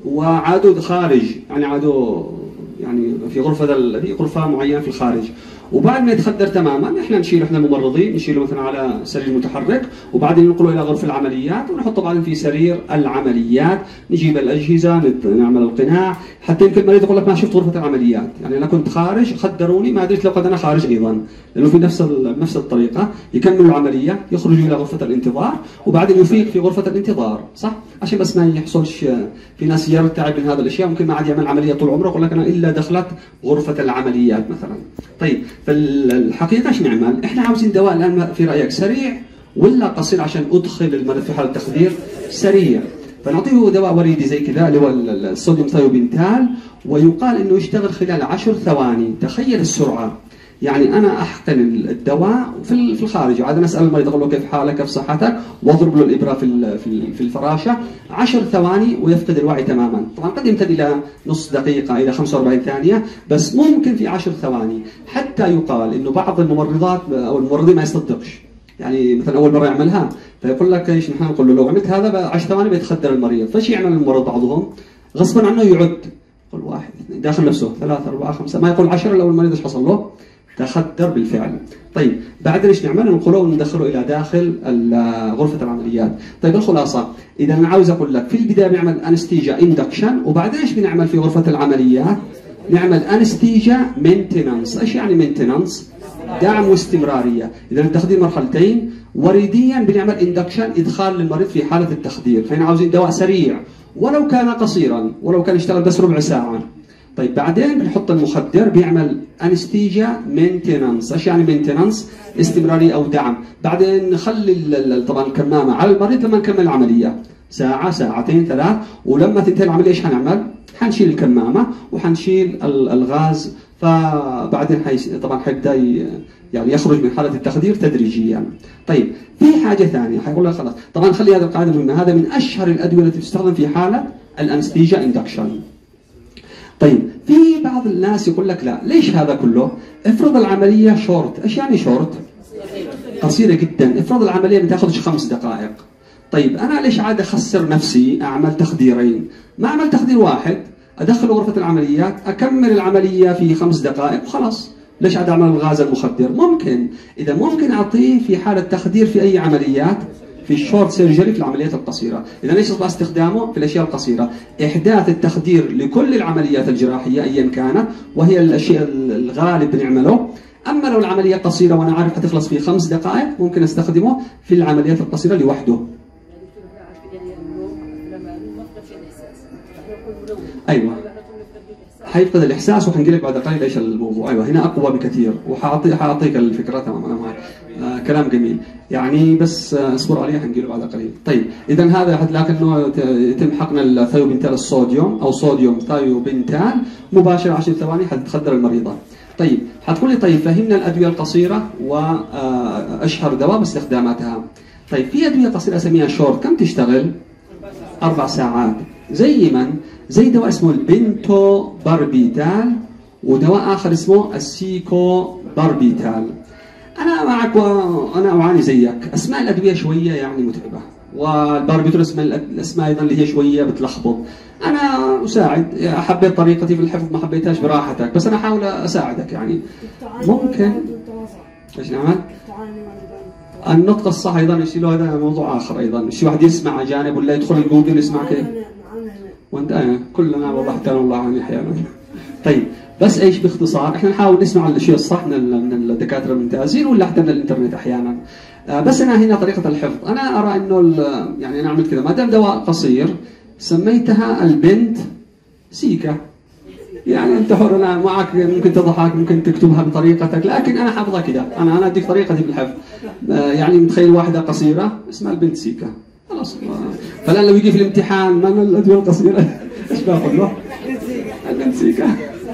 وعادوا خارج، يعني عادوا يعني في غرفه في غرفه معينه في الخارج، وبعد ما يتخدر تماما احنا نشيله احنا الممرضين نشيله مثلا على سرير متحرك، وبعدين ننقله الى غرفه العمليات ونحطه بعدين في سرير العمليات، نجيب الاجهزه نعمل القناع، حتى يمكن المريض يقول لك ما شفت غرفه العمليات، يعني انا كنت خارج خدروني ما ادري لو قد انا خارج ايضا، لانه في نفس نفس الطريقه يكملوا العمليه يخرجوا الى غرفه الانتظار وبعدين يفيق في غرفه الانتظار صح؟ عشان بس ما يحصلش في ناس يرتعب من هذه الاشياء، ممكن ما عاد يعمل عمليه طول عمره يقول لك انا الا دخلت غرفه العمليات مثلا. طيب فالحقيقه ايش نعمل؟ احنا عاوزين دواء الان في رايك سريع ولا قصير عشان ادخل المريض في حاله تخدير؟ سريع. فنعطيه دواء وريدي زي كذا اللي هو الصوديوم ثايوبنتال، ويقال انه يشتغل خلال عشر ثواني، تخيل السرعه. يعني انا احقن الدواء في في الخارج، عاد اسال المريض اقول له كيف حالك كيف صحتك، واضرب له الابره في في الفراشه، عشر ثواني ويفقد الوعي تماما. طبعا قد يمتد الى نص دقيقه الى خمسة وأربعين ثانيه، بس ممكن في عشر ثواني. حتى يقال انه بعض الممرضات او الممرضين ما يصدقش، يعني مثلا اول مره يعملها فيقول لك ايش، نحن نقول له لو عملت هذا عشر ثواني بيتخدر المريض، فايش يعمل الممرض بعضهم؟ غصبا عنه يعد، يقول واحد اثنين داخل نفسه ثلاثه اربعه خمسه، ما يقول عشرة لو المريض ايش حصل له؟ تخدر بالفعل. طيب بعدين ايش نعمل؟ ننقله وندخله الى داخل غرفه العمليات. طيب الخلاصه اذا انا عاوز اقول لك في البدايه بنعمل انستيجا اندكشن، وبعدين ايش بنعمل في غرفه العمليات؟ نعمل انستيجا مينتيننس. ايش يعني مينتيننس؟ دعم واستمراريه. اذا التخدير مرحلتين، وريديا بنعمل اندكشن ادخال للمريض في حاله التخدير، فهنا عاوزين دواء سريع ولو كان قصيرا، ولو كان يشتغل بس ربع ساعه. طيب بعدين بنحط المخدر بيعمل انستيجا مينتيننس. ايش يعني مينتيننس؟ استمراريه او دعم. بعدين نخلي طبعا الكمامه على المريض لما نكمل العمليه، ساعه ساعتين ثلاث، ولما تنتهي العمليه ايش حنعمل؟ حنشيل الكمامه وحنشيل الغاز فبعدين حيس... طبعا حيبدا يعني يخرج من حاله التخدير تدريجيا يعني. طيب في حاجه ثانيه حيقول لك خلاص طبعا خلي هذه القاعده مهمه، هذا من اشهر الادويه التي تستخدم في حاله الانستيجيا اندكشن. طيب في بعض الناس يقول لك لا ليش هذا كله؟ افرض العمليه شورت، ايش يعني شورت؟ قصيره جدا، افرض العمليه ما تاخذش خمس دقائق. طيب انا ليش عاد اخسر نفسي اعمل تخديرين؟ ما اعمل تخدير واحد ادخل غرفه العمليات اكمل العمليه في خمس دقائق وخلاص، ليش عاد اعمل الغاز المخدر؟ ممكن، اذا ممكن اعطيه في حاله تخدير في اي عمليات، في الشورت سيرجري في العمليات القصيره، اذا ليش يصبح استخدامه في الاشياء القصيره؟ احداث التخدير لكل العمليات الجراحيه ايا كانت وهي الشيء الغالب بنعمله. اما لو العمليه قصيره وانا عارف حتخلص في خمس دقائق ممكن استخدمه في العمليات القصيره لوحده. ايوه حيفقد الاحساس وحنجي لك بعد قليل ايش الموضوع. ايوه هنا اقوى بكثير وحاعطي حاعطيك الفكره تمام. انا معك آه كلام جميل يعني، بس آه اصبر عليه حنجي له بعد قليل. طيب اذا هذا لكنه يتم حقن الثيوبنتال الصوديوم او صوديوم ثيوبنتال مباشر عشر ثواني حتخدر المريضه. طيب حتقول لي طيب فهمنا الادويه القصيره واشهر دواء باستخداماتها. طيب في ادويه قصيره اسميها شورت، كم تشتغل؟ اربع ساعات. زي من؟ زي دواء اسمه البنتو باربيتال ودواء اخر اسمه السيكو باربيتال. انا معك وانا اعاني زيك، اسماء الادويه شويه يعني متعبه، والباربيتال اسماء الاسماء ايضا اللي هي شويه بتلخبط. انا اساعد، حبيت طريقتي في الحفظ ما حبيتهاش براحتك، بس انا احاول اساعدك يعني. ممكن ايش نعمل؟ النطق الصح ايضا يشيلوا، هذا موضوع اخر ايضا، شي واحد يسمع اجانب ولا يدخل الجوجل يسمع كيف؟ وانت آه كلنا وضحت الله عني احيانا. طيب بس ايش باختصار احنا نحاول نسمع الشيء الصح من الدكاتره الممتازين ولا حتى من الانترنت احيانا. آه بس انا هنا طريقه الحفظ، انا ارى انه يعني انا عملت كذا، ما دام دواء قصير سميتها البنت سيكا. يعني انت حر، انا معك، ممكن تضحك ممكن تكتبها بطريقتك، لكن انا حافظها كذا، انا انا اديك طريقتي في الحفظ. آه يعني متخيل واحده قصيره اسمها البنت سيكا خلاص. فالان لو يجي في الامتحان ما الادويه القصيره ايش باخذ له؟ البنت سيكا.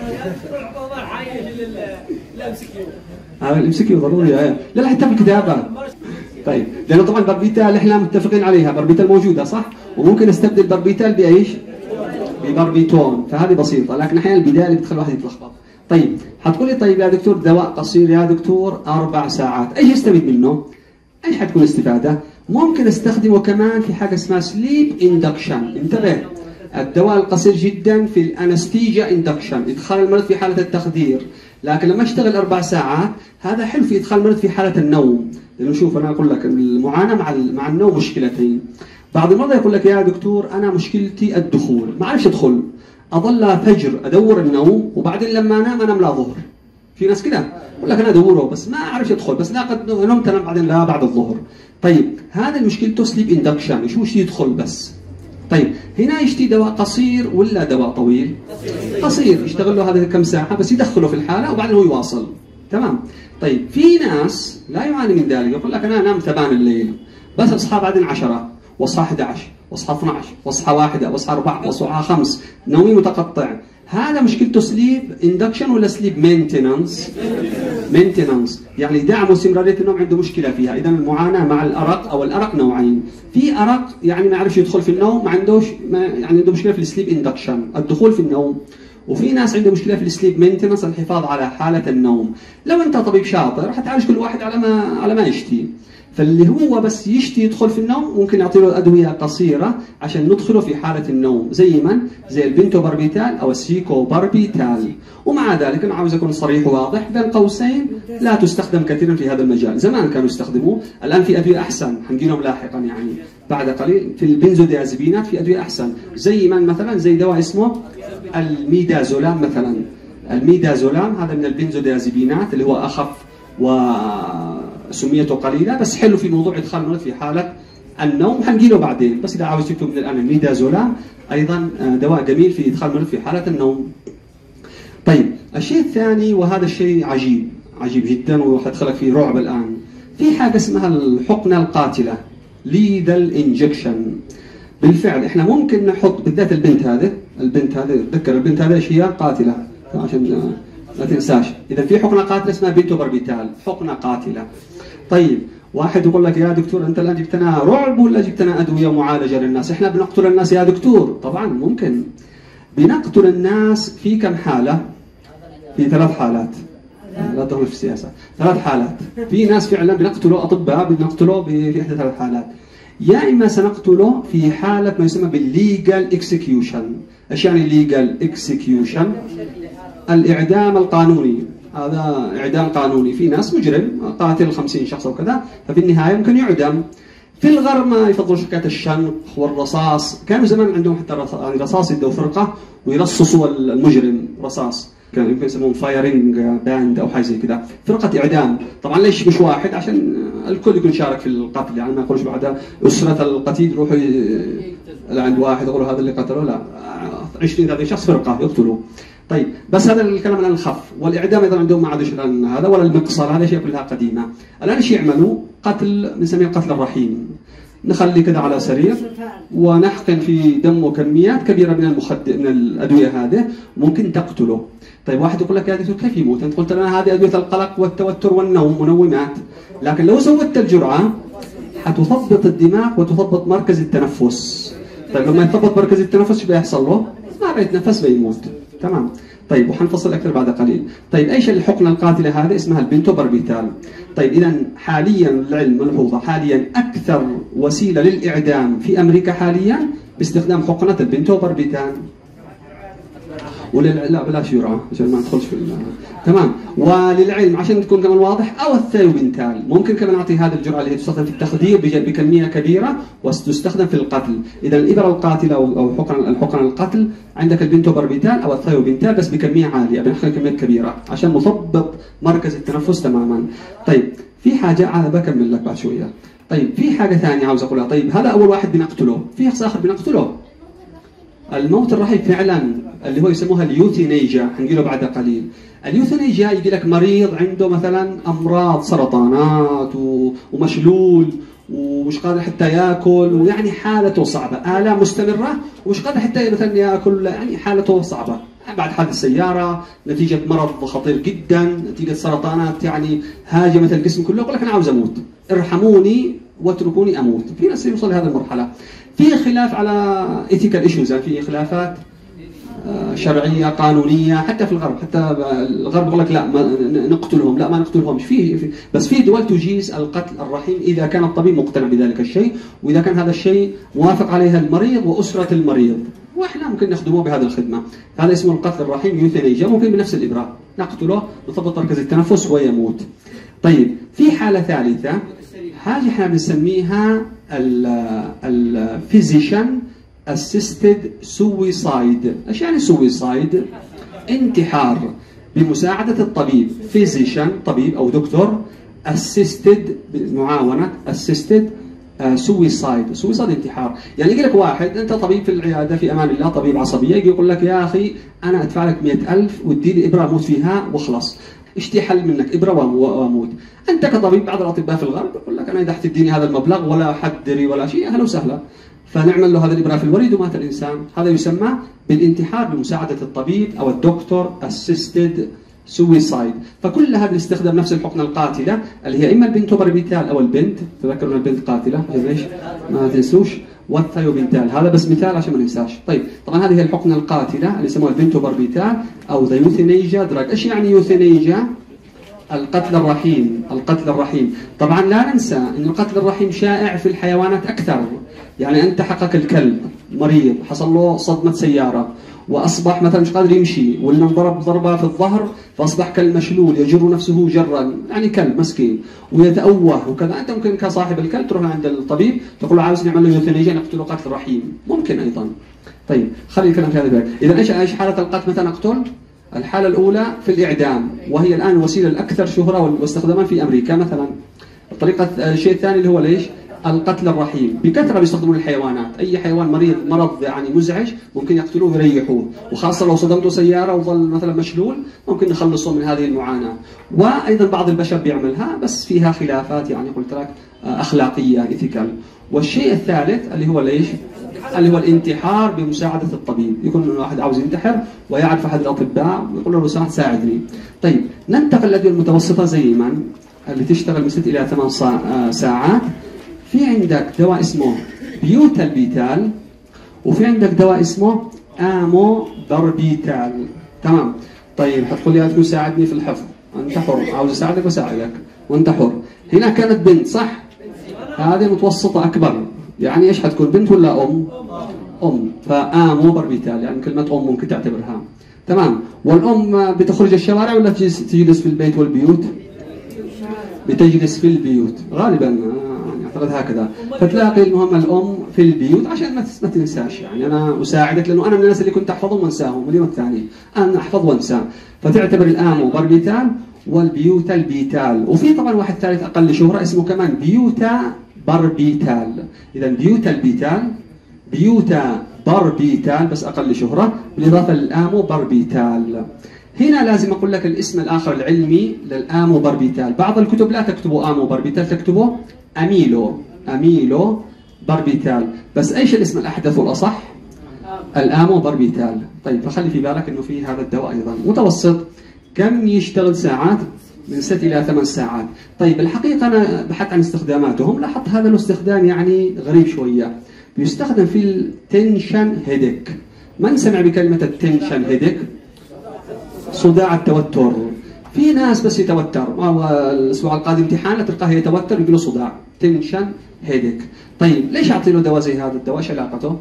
هذا الام سي كيو ضروري. لا لا حتى في الكتابه. طيب لانه طبعا باربيتال احنا متفقين عليها، باربيتال موجوده صح؟ وممكن استبدل باربيتال بايش؟ بباربيتون، فهذه بسيطه، لكن احيانا البدايه اللي بتخلي الواحد يتلخبط. طيب حتقول لي طيب يا دكتور دواء قصير يا دكتور اربع ساعات، ايش استفيد منه؟ ايش حتكون الاستفاده؟ ممكن استخدمه كمان في حاجه اسمها سليب اندكشن. انتبه، الدواء القصير جدا في الانستيجيا اندكشن، ادخال المريض في حاله التخدير، لكن لما اشتغل اربع ساعات هذا حلو في ادخال المريض في حاله النوم. لانه شوف انا اقول لك المعاناه مع مع النوم مشكلتين. بعض المرضى يقول لك يا دكتور انا مشكلتي الدخول، ما اعرفش ادخل، اظل فجر ادور النوم وبعدين لما انام انام لا ظهر. في ناس كده يقول لك انا ادوره بس ما اعرفش ادخل، بس لا قد نمت انام بعدين لا بعد الظهر. طيب هذا مشكلته سليب اندكشن، شو شي يدخل بس. طيب هنا يشتي دواء قصير ولا دواء طويل؟ قصير يشتغل له هذا كم ساعه بس يدخله في الحاله وبعدين هو يواصل. تمام. طيب في ناس لا يعاني من ذلك، يقول لك انا انام ثمان الليل بس اصحى بعدين عشرة واصحى احد عشر واصحى اثني عشر واصحى واحد واصحى أربعة واصحى خمسة، نومي متقطع. هذا مشكلته سليب اندكشن ولا سليب مينتيننس؟ مينتيننس يعني دعم واستمراريه النوم عنده مشكله فيها. اذا المعاناه مع الارق او الارق نوعين، في ارق يعني ما يعرفش يدخل في النوم، ما عندوش ما يعني عنده مشكله في السليب اندكشن الدخول في النوم، وفي ناس عنده مشكله في السليب مينتيننس الحفاظ على حاله النوم. لو انت طبيب شاطر حتعالج كل واحد على ما على ما يشتي. فاللي هو بس يشتي يدخل في النوم ممكن نعطي له ادويه قصيره عشان ندخله في حاله النوم، زي من؟ زي البنتو باربيتال او السيكو باربيتال. ومع ذلك انا عاوز اكون صريح وواضح بين قوسين، لا تستخدم كثيرا في هذا المجال. زمان كانوا يستخدموه، الان في ادويه احسن حنجي لهم لاحقا يعني بعد قليل. في البنزوديازيبينات في ادويه احسن، زي من مثلا زي دواء اسمه الميدازولام مثلا. الميدازولام هذا من البنزوديازيبينات اللي هو اخف و سميته قليله بس حلو في موضوع ادخال المريض في حاله النوم، حنجيله بعدين. بس اذا عاوز تكتب من الان الميدازولام ايضا دواء جميل في ادخال المريض في حاله النوم. طيب الشيء الثاني وهذا الشيء عجيب عجيب جدا وحدخلك في رعب الان، في حاجه اسمها الحقنه القاتله ليدل انجكشن. بالفعل احنا ممكن نحط بالذات البنت هذه البنت هذه تذكر البنت هذه ايش هي؟ قاتله عشان ما تنساش. إذا في حقنة قاتلة اسمها بنتوبربيتال، حقنة قاتلة. طيب واحد يقول لك يا دكتور أنت الآن جبتنا رعب ولا جبتنا أدوية ومعالجة للناس؟ إحنا بنقتل الناس يا دكتور. طبعا ممكن بنقتل الناس في كم حالة؟ في ثلاث حالات. لا تدخل في السياسة. ثلاث حالات. في ناس فعلا بنقتلوا أطباء بنقتلوا في إحدى ثلاث حالات. يا إما سنقتله في حالة ما يسمى بالليجال إكسكيوشن. إيش يعني ليجال إكسكيوشن؟ الإعدام القانوني. هذا إعدام قانوني، في ناس مجرم قاتل خمسين شخص وكذا، ففي النهاية ممكن يعدم. في الغرب ما يفضلوا حكاية الشنق والرصاص، كانوا زمان عندهم حتى رصاص يدوا فرقة ويرصصوا المجرم رصاص، كانوا يمكن يسموهم فايرنج باند أو حاجة زي كذا، فرقة إعدام. طبعا ليش مش واحد؟ عشان الكل يكون شارك في القتل، يعني ما يقولش بعد أسرة القتيل يروحوا عند واحد يقولوا هذا اللي قتله، لا، عشرين ثلاثين شخص فرقة يقتلوا. طيب بس هذا الكلام الان الخف، والاعدام ايضا عندهم ما عادش الان هذا، ولا المقصر، هذا اشياء كلها قديمه. الان ايش يعملوا؟ قتل بنسميه القتل الرحيم. نخلي كذا على سرير ونحقن في دمه كميات كبيره من المخد من الادويه هذه، ممكن تقتله. طيب واحد يقول لك يا دكتور كيف يموت؟ انت قلت لنا هذه ادويه القلق والتوتر والنوم منومات، لكن لو زودت الجرعه حتثبط الدماغ وتثبط مركز التنفس. طيب لما يثبط مركز التنفس ايش بيحصل له؟ ما بيتنفس بيموت. تمام. طيب وحنفصل اكثر بعد قليل. طيب ايش الحقنه القاتله هذه؟ اسمها البنتوبربيتال. طيب اذا حاليا العلم ملحوظه، حاليا اكثر وسيله للاعدام في امريكا حاليا باستخدام حقنه البنتوبربيتال. ولل... لا بلاش جرعه عشان ما ندخلش في تمام. وللعلم عشان تكون كمان واضح، او الثيوبنتال ممكن كمان نعطي هذه الجرعه اللي هي تستخدم في التخدير بكميه كبيره وتستخدم في القتل. اذا الابره القاتله او حقن الحقن القتل عندك البنتوبربيتال او الثيوبنتال بس بكميه عاليه، بنحقن كميات كبيره عشان نثبط مركز التنفس تماما. طيب في حاجه انا بكمل لك بعد شويه. طيب في حاجه ثانيه عاوز اقولها. طيب هذا اول واحد بنقتله، في شخص اخر بنقتله الموت الرهيب فعلا اللي هو يسموها اليوثينيجيا، حنجيله بعد قليل. اليوثينيجيا يجي لك مريض عنده مثلا امراض سرطانات ومشلول ومش قادر حتى ياكل، ويعني حالته صعبه، الام مستمره ومش قادر حتى مثلا ياكل، يعني حالته صعبه بعد حادث سياره، نتيجه مرض خطير جدا، نتيجه سرطانات يعني هاجمت الجسم كله، يقول لك انا عاوز اموت، ارحموني واتركوني اموت. في ناس يوصل لهذه المرحله. في خلاف على ايثيكال ايشوز، يعني في خلافات شرعيه قانونيه حتى في الغرب، حتى الغرب يقول لك لا ما نقتلهم، لا ما نقتلهمش. في, في بس في دول تجيز القتل الرحيم اذا كان الطبيب مقتنع بذلك الشيء، واذا كان هذا الشيء موافق عليه المريض واسره المريض، واحنا ممكن نخدمه بهذه الخدمه. هذا اسمه القتل الرحيم يوثينيجيا، ممكن بنفس الابره نقتله نثبط مركز التنفس ويموت. طيب في حاله ثالثه، حاجه احنا بنسميها الفيزيشن assisted suicide. ايش يعني suicide؟ انتحار بمساعدة الطبيب. physician طبيب او دكتور، assisted معاونة assisted suicide. suicide انتحار. يعني يجي لك واحد انت طبيب في العيادة في امان الله، طبيب عصبية، يجي يقول لك يا اخي انا ادفع لك مئة ألف واديني ابرة اموت فيها واخلص. ايش حل منك؟ ابره واموت. انت كطبيب، بعض الاطباء في الغرب يقول لك انا اذا حتديني هذا المبلغ ولا حدري ولا شيء اهلا وسهلا، فنعمل له هذا الابره في الوريد ومات الانسان. هذا يسمى بالانتحار بمساعده الطبيب او الدكتور assisted suicide. فكلها بنستخدم نفس الحقنه القاتله اللي هي اما البنتوبربيتال او البنت، تذكروا البنت قاتله ليش؟ ما تنسوش. والثيوبنتال هذا بس مثال عشان ما ننساش. طيب طبعا هذه هي الحقنه القاتله اللي يسموها البنتوبربيتال او ذا يوثينيجيا دراج. ايش يعني يوثينيجيا؟ القتل الرحيم. القتل الرحيم. طبعا لا ننسى ان القتل الرحيم شائع في الحيوانات اكثر. يعني انت حقك الكلب مريض حصل له صدمه سياره واصبح مثلا مش قادر يمشي، ولا انضرب ضربه في الظهر فاصبح كالمشلول يجر نفسه جرا، يعني كلب مسكين ويتأوه وكذا. انت ممكن كصاحب الكلب تروح عند الطبيب تقول له عاوز نعمل له يوثينيجيا نقتله قتل رحيم، ممكن ايضا. طيب خلي الكلام في هذا الباب. اذا ايش ايش حاله القتل متى نقتل؟ الحاله الاولى في الاعدام، وهي الان الوسيله الاكثر شهره واستخداما في امريكا مثلا. الطريقه الشيء الثاني اللي هو ليش؟ القتل الرحيم. بكثره بيستخدمون الحيوانات، اي حيوان مريض مرض يعني مزعج ممكن يقتلوه ويريحوه، وخاصه لو صدمته سياره وظل مثلا مشلول ممكن نخلصه من هذه المعاناه. وايضا بعض البشر بيعملها بس فيها خلافات يعني قلت لك اخلاقيه ايثيكال. والشيء الثالث اللي هو ليش؟ اللي هو الانتحار بمساعدة الطبيب. يكون واحد عاوز ينتحر ويعرف أحد الأطباء ويقول له لو سمحت ساعدني. طيب ننتقل للأدوية المتوسطة زي من اللي تشتغل من ست إلى ثمان ساعات. في عندك دواء اسمه بيوتالبيتال، وفي عندك دواء اسمه آموباربيتال. تمام. طيب حتقول لي تكون ساعدني في الحفظ، أنت حر، عاوز أساعدك بساعدك وأنت حر. هنا كانت بنت صح؟ هذه متوسطة أكبر، يعني إيش حتكون بنت ولا أم؟ أم. فآموباربيتال يعني كلمة أم ممكن تعتبرها. تمام. والأم بتخرج الشوارع ولا تجلس في البيت والبيوت؟ بتجلس في البيوت غالبا، اعتقد هكذا. فتلاقي المهم الام في البيوت عشان ما تنساش، يعني انا اساعدك لانه انا من الناس اللي كنت احفظهم وانساهم اليوم الثاني، انا احفظ وانسى. فتعتبر الآموباربيتال والبيوتالبيتال. وفي طبعا واحد ثالث اقل شهره اسمه كمان بيوتاباربيتال. اذا بيوتالبيتال بيوتاباربيتال بس اقل شهره، بالاضافه للآموباربيتال. هنا لازم أقول لك الاسم الآخر العلمي للآموباربيتال. بعض الكتب لا تكتبوا آموباربيتال، تكتبوا أميلو أميلو باربيتال. بس إيش الاسم الأحدث والأصح؟ الآموباربيتال. طيب فخلي في بالك إنه في هذا الدواء أيضا متوسط. كم يشتغل ساعات؟ من ست إلى ثمان ساعات. طيب الحقيقة أنا بحثت عن استخداماتهم، لاحظت هذا الاستخدام يعني غريب شوية. بيستخدم في التنشن هيديك. من سمع بكلمة التنشن هيديك؟ صداع التوتر. في ناس بس يتوتر، الاسبوع القادم امتحان تلقاه يتوتر يجي له صداع، تنشن هيديك. طيب ليش اعطي له دواء زي هذا الدواء؟ ايش علاقته؟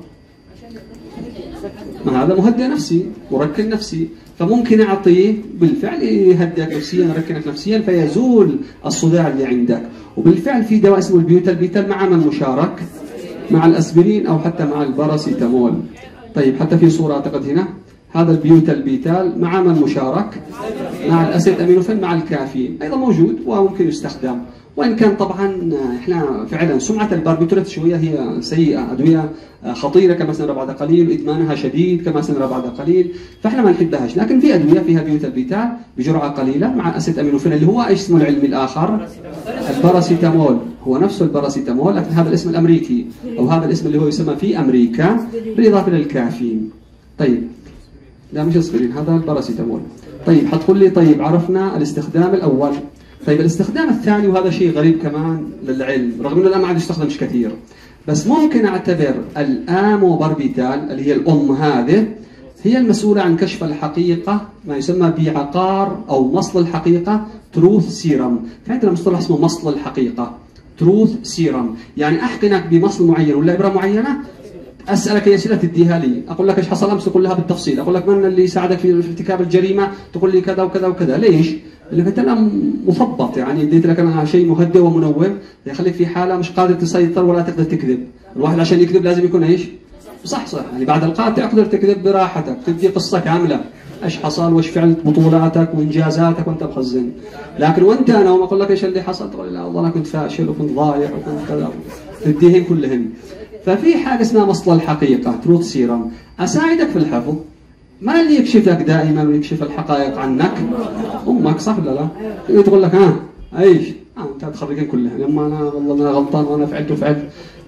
ما هذا مهدئ نفسي مركن نفسي، فممكن اعطيه بالفعل يهدئك نفسيا يركنك نفسيا فيزول الصداع اللي عندك. وبالفعل في دواء اسمه البيوتالبيتال مع من مشارك؟ مع الاسبرين او حتى مع الباراسيتامول. طيب حتى في صوره اعتقد هنا، هذا البيوتالبيتال مع من مشارك؟ مع الاسيد امينوفين مع الكافيين، ايضا موجود وممكن يستخدم. وان كان طبعا احنا فعلا سمعه الباربيتولات شويه هي سيئه، ادويه خطيره كما سنرى بعد قليل، وادمانها شديد كما سنرى بعد قليل، فاحنا ما نحبهاش. لكن في ادويه فيها بيوتالبيتال بجرعه قليله مع اسيد امينوفين اللي هو ايش اسمه العلمي الاخر؟ الباراسيتامول. هو نفسه الباراسيتامول لكن هذا الاسم الامريكي او هذا الاسم اللي هو يسمى في امريكا بالاضافه للكافيين. طيب لا مش اسبرين، هذا الباراسيتامول. طيب حتقول لي طيب عرفنا الاستخدام الاول. طيب الاستخدام الثاني، وهذا شيء غريب كمان للعلم رغم انه الان ما عاد يستخدمش كثير، بس ممكن اعتبر الآموباربيتال اللي هي الام هذه هي المسؤوله عن كشف الحقيقه، ما يسمى بعقار او مصل الحقيقه، تروث سيرم. في عندنا مصطلح اسمه مصل الحقيقه، تروث سيرم، يعني احقنك بمصل معين ولا ابره معينه، اسالك اي اسئله تديها لي، اقول لك ايش حصل امس تقول لها بالتفصيل، اقول لك من اللي ساعدك في ارتكاب الجريمه تقول لي كذا وكذا وكذا. ليش؟ اللي انت انا مثبط، يعني اديت لك انا شيء مهدئ ومنوم يخليك في حاله مش قادر تسيطر ولا تقدر تكذب. الواحد عشان يكذب لازم يكون ايش؟ صح صح، يعني بعد القاطع تقدر تكذب براحتك، تدي قصه كامله ايش حصل وايش فعلت بطولاتك وانجازاتك وانت مخزن. لكن وانت انا وما اقول لك ايش اللي حصل تقول لا والله انا كنت فاشل وكنت ضايع وكنت كذا، تديهم كلهن. ففي حاجه اسمها مصل الحقيقه، تروث سيرم، اساعدك في الحفظ. ما اللي يكشف لك دائما ويكشف الحقائق عنك؟ امك صح ولا لا؟ هي تقول لك ها ايش؟ آه انت تخرجين كلها، لما انا والله انا غلطان وانا فعلت وفعلت.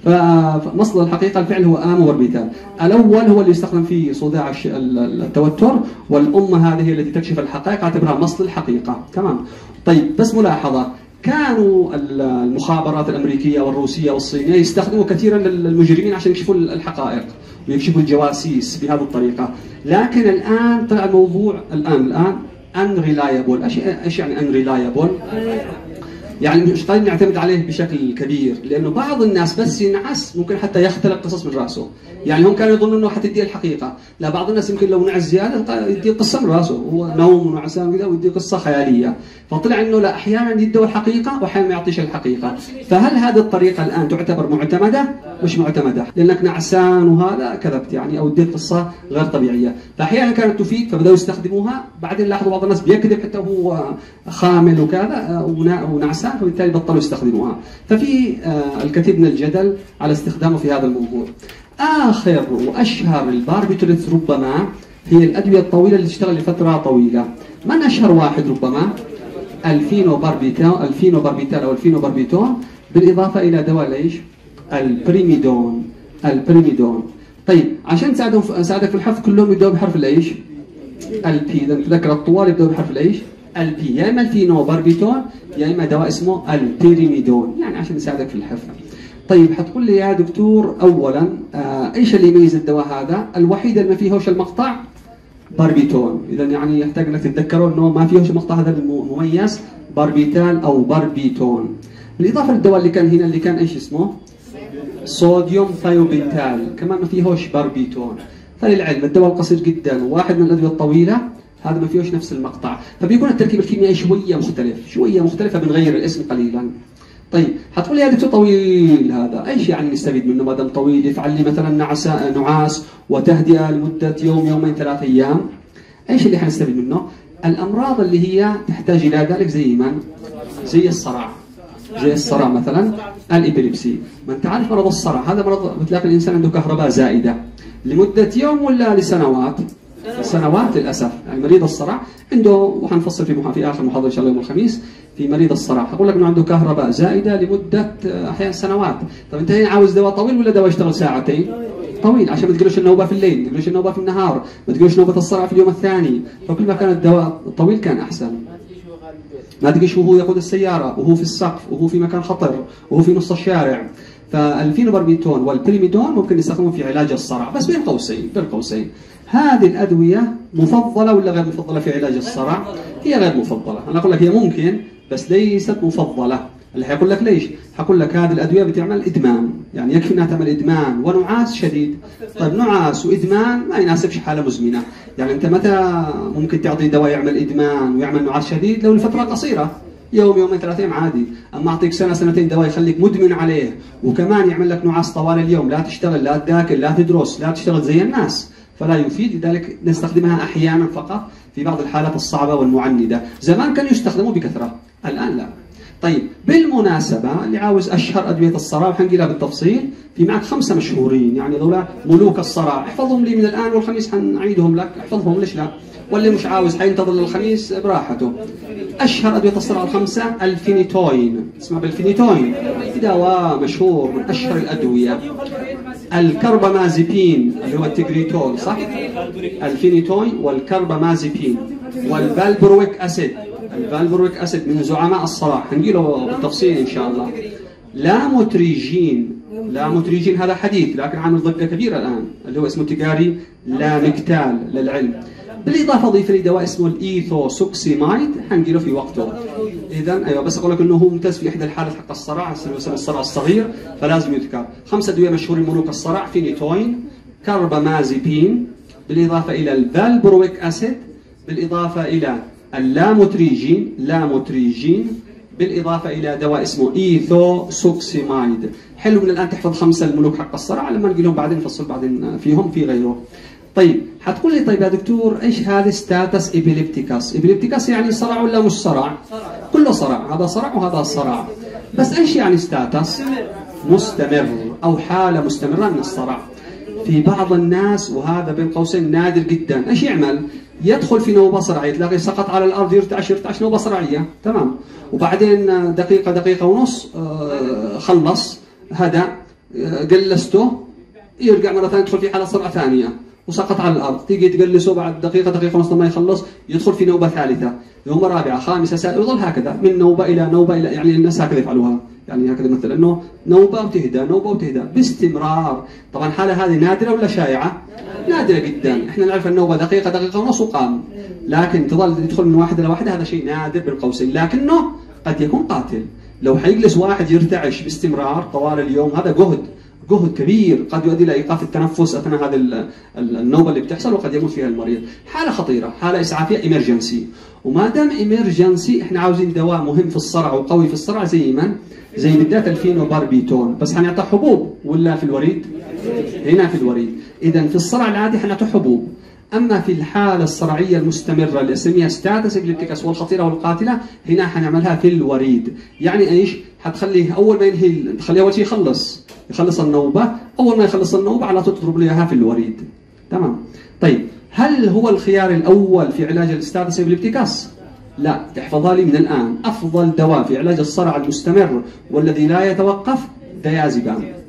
فمصل الحقيقه الفعل هو آموباربيتال. الاول هو اللي يستخدم في صداع التوتر، والام هذه هي التي تكشف الحقائق، اعتبرها مصل الحقيقه، تمام؟ طيب بس ملاحظه، كانوا المخابرات الامريكيه والروسيه والصينيه يستخدموا كثيرا للمجرمين عشان يكشفوا الحقائق ويكشفوا الجواسيس بهذه الطريقه، لكن الان طلع موضوع الان الان unreliable. ايش ايش يعني unreliable؟ يعني مش قادرين نعتمد عليه بشكل كبير، لانه بعض الناس بس ينعس ممكن حتى يختلق قصص من راسه، يعني هم كانوا يظنون انه حتدي الحقيقه، لا بعض الناس يمكن لو نعس زياده يدي قصه من راسه، هو نوم ونعسان كذا ويدي قصه خياليه، فطلع انه لا احيانا يدوا الحقيقه واحيانا ما يعطيش الحقيقه. فهل هذه الطريقه الان تعتبر معتمده؟ مش معتمده، لانك نعسان وهذا كذبت يعني او اديت قصه غير طبيعيه، فاحيانا كانت تفيد فبداوا يستخدموها، بعدين لاحظوا بعض الناس بيكذب حتى وهو خامل وكذا ونعسان، فبالتالي بطلوا يستخدموها. ففي الكثير من الجدل على استخدامه في هذا الموضوع. آخر وأشهر الباربيتوليتس ربما هي الأدوية الطويلة اللي تشتغل لفترة طويلة. من أشهر واحد ربما؟ الفينوباربيتال الفينوباربيتال أو الفينوباربيتون، بالإضافة إلى دواء ليش؟ البريميدون. البريميدون طيب عشان تساعدهم اساعدك في الحفظ كلهم يبدأوا بحرف الايش؟ البي. اذا تذكر الطوال يبدأوا بحرف الايش؟ البي. يا اما الفينو باربيتون يا اما دواء اسمه البيريميدون، يعني عشان يساعدك في الحفظ. طيب حتقول لي يا دكتور اولا آه ايش اللي يميز الدواء هذا؟ الوحيد اللي ما فيهوش المقطع باربيتون، اذا يعني يحتاج انك تتذكروا انه ما فيهوش المقطع هذا المميز باربيتال او باربيتون. بالاضافه للدواء اللي كان هنا اللي كان ايش اسمه؟ صوديوم ثايوبنتال، كمان ما فيهوش باربيتون. فللعلم الدواء القصير جدا وواحد من الادويه الطويله هذا ما فيهوش نفس المقطع، فبيكون التركيب الكيميائي شويه مختلف، شويه مختلفه بنغير الاسم قليلا. طيب حتقول لي يا دكتور طويل هذا، ايش يعني نستفيد منه ما دام طويل؟ يفعل لي مثلا نعس نعاس وتهدئه لمده يوم يومين ثلاث ايام. ايش اللي حنستفيد منه؟ الامراض اللي هي تحتاج الى ذلك زي من؟ زي الصرع. زي الصرع مثلا الابيليبسي، ما انت عارف مرض الصرع هذا مرض بتلاقي الانسان عنده كهرباء زائده لمده يوم ولا لسنوات؟ سنوات للاسف. يعني مريض الصرع عنده، وحنفصل في في اخر محاضره ان شاء الله يوم الخميس في مريض الصرع، اقول لك انه عنده كهرباء زائده لمده احيانا سنوات. طب انت هنا عاوز دواء طويل ولا دواء يشتغل ساعتين؟ طويل عشان ما تقولش النوبه في الليل، ما تقولش النوبه في النهار، ما تقولش نوبه الصرع في اليوم الثاني، فكل ما كان الدواء طويل كان احسن. ما تقولش وهو يقود السياره وهو في السقف وهو في مكان خطر وهو في نص الشارع. فالفينوباربيتون والبريميدون ممكن نستخدمهم في علاج الصرع، بس بين قوسين بين قوسين هذه الادويه مفضله ولا غير مفضله في علاج الصرع؟ هي غير مفضله، انا اقول لك هي ممكن بس ليست مفضله. اللي حيقول لك ليش؟ حقول لك هذه الادويه بتعمل ادمان، يعني يكفي انها تعمل ادمان ونعاس شديد. طيب نعاس وادمان ما يناسبش حاله مزمنه، يعني انت متى ممكن تعطي دواء يعمل ادمان ويعمل نعاس شديد؟ لو لفتره قصيره يوم يومين ثلاث ايام عادي، اما اعطيك سنه سنتين دواء يخليك مدمن عليه وكمان يعمل لك نعاس طوال اليوم، لا تشتغل لا تاكل لا تدرس لا تشتغل زي الناس، فلا يفيد. لذلك نستخدمها احيانا فقط في بعض الحالات الصعبه والمعندة. زمان كانوا يستخدموا بكثره، الان لا. طيب بالمناسبه اللي عاوز اشهر ادويه الصرع وحنقولها بالتفصيل، في معك خمسه مشهورين يعني ذولا ملوك الصرع، احفظهم لي من الان والخميس حنعيدهم لك، احفظهم ليش لا؟ واللي مش عاوز حينتظر للخميس براحته. اشهر ادويه الصرع الخمسه الفينيتوين، اسمع بالفينيتوين دواء مشهور من اشهر الادويه. الكربامازيبين اللي هو التجريتول صح؟ الفينيتوين والكربامازيبين والفالبرويك اسيد. الفالبرويك اسيد من زعماء الصرع، حنجيله بالتفصيل ان شاء الله. لاموتريجين، لاموتريجين هذا حديث لكن عامل ضجه كبيره الان، اللي هو اسمه تجاري لامكتال للعلم. بالاضافه اضيف لي دواء اسمه الايثوسوكسيمايد حنجيله في وقته. اذا ايوه بس اقول لك انه هو ممتاز في احدى الحالات حق الصرع، الصرع الصغير، فلازم يذكر. خمسه ادويه مشهورين ملوك الصرع: فينيتوين، كربامازيبين، بالاضافه الى الفالبرويك اسيد، بالاضافه الى اللاموتريجين، لاموتريجين، بالاضافه الى دواء اسمه ايثوسوكسيمايد. حلو من الان تحفظ خمسه الملوك حق الصرع، لما نجي لهم بعدين نفصل بعدين فيهم في غيره. طيب حتقول لي طيب يا دكتور ايش هذا ستاتس ايبيليبتيكاس؟ ايبيليبتيكاس يعني صرع ولا مش صرع؟ كله صرع، هذا صرع وهذا صرع. بس ايش يعني ستاتس؟ مستمر او حاله مستمره من الصرع. في بعض الناس وهذا بين قوسين نادر جدا، ايش يعمل؟ يدخل في نوبه صرعيه، تلاقيه سقط على الارض يرتعش يرتعش نوبه صرعيه، تمام، وبعدين دقيقه دقيقه ونص خلص هدأ، جلسته يرجع مره ثانيه يدخل في حاله صرع ثانيه وسقط على الارض، تيجي تجلسه بعد دقيقه دقيقه ونص لما يخلص يدخل في نوبه ثالثه، نوبه رابعه، خامسه، سادسه، يظل هكذا من نوبه الى نوبه الى، يعني الناس هكذا يفعلوها، يعني هكذا مثلا انه نوبه وتهدى نوبه وتهدى باستمرار. طبعا الحاله هذه نادره ولا شائعه؟ نادره جدا، احنا نعرف النوبه دقيقه دقيقه ونص وقام، لكن تظل يدخل من واحده لواحده هذا شيء نادر بين قوسين، لكنه قد يكون قاتل. لو حيجلس واحد يرتعش باستمرار طوال اليوم هذا جهد جهد كبير، قد يؤدي الى ايقاف التنفس اثناء هذه النوبه اللي بتحصل وقد يموت فيها المريض. حاله خطيره، حاله اسعافيه ايمرجنسي. وما دام ايمرجنسي احنا عاوزين دواء مهم في الصرع وقوي في الصرع زي من؟ زي بالذات الفينوباربيتون، بس حنعطي حبوب ولا في الوريد؟ هنا في الوريد. اذا في الصرع العادي حنعطي حبوب، اما في الحاله الصرعيه المستمره اللي اسميها ستاتس ايبيليبتيكاس والخطيره والقاتله هنا حنعملها في الوريد. يعني ايش؟ حتخليه اول ما ينهي، تخليه اول شيء يخلص يخلص النوبه، اول ما يخلص النوبه على طول تضرب له اياها في الوريد. تمام؟ طيب هل هو الخيار الاول في علاج الستاتس ايبيليبتيكاس؟ لا، تحفظها لي من الان. افضل دواء في علاج الصرع المستمر والذي لا يتوقف ديازيبام.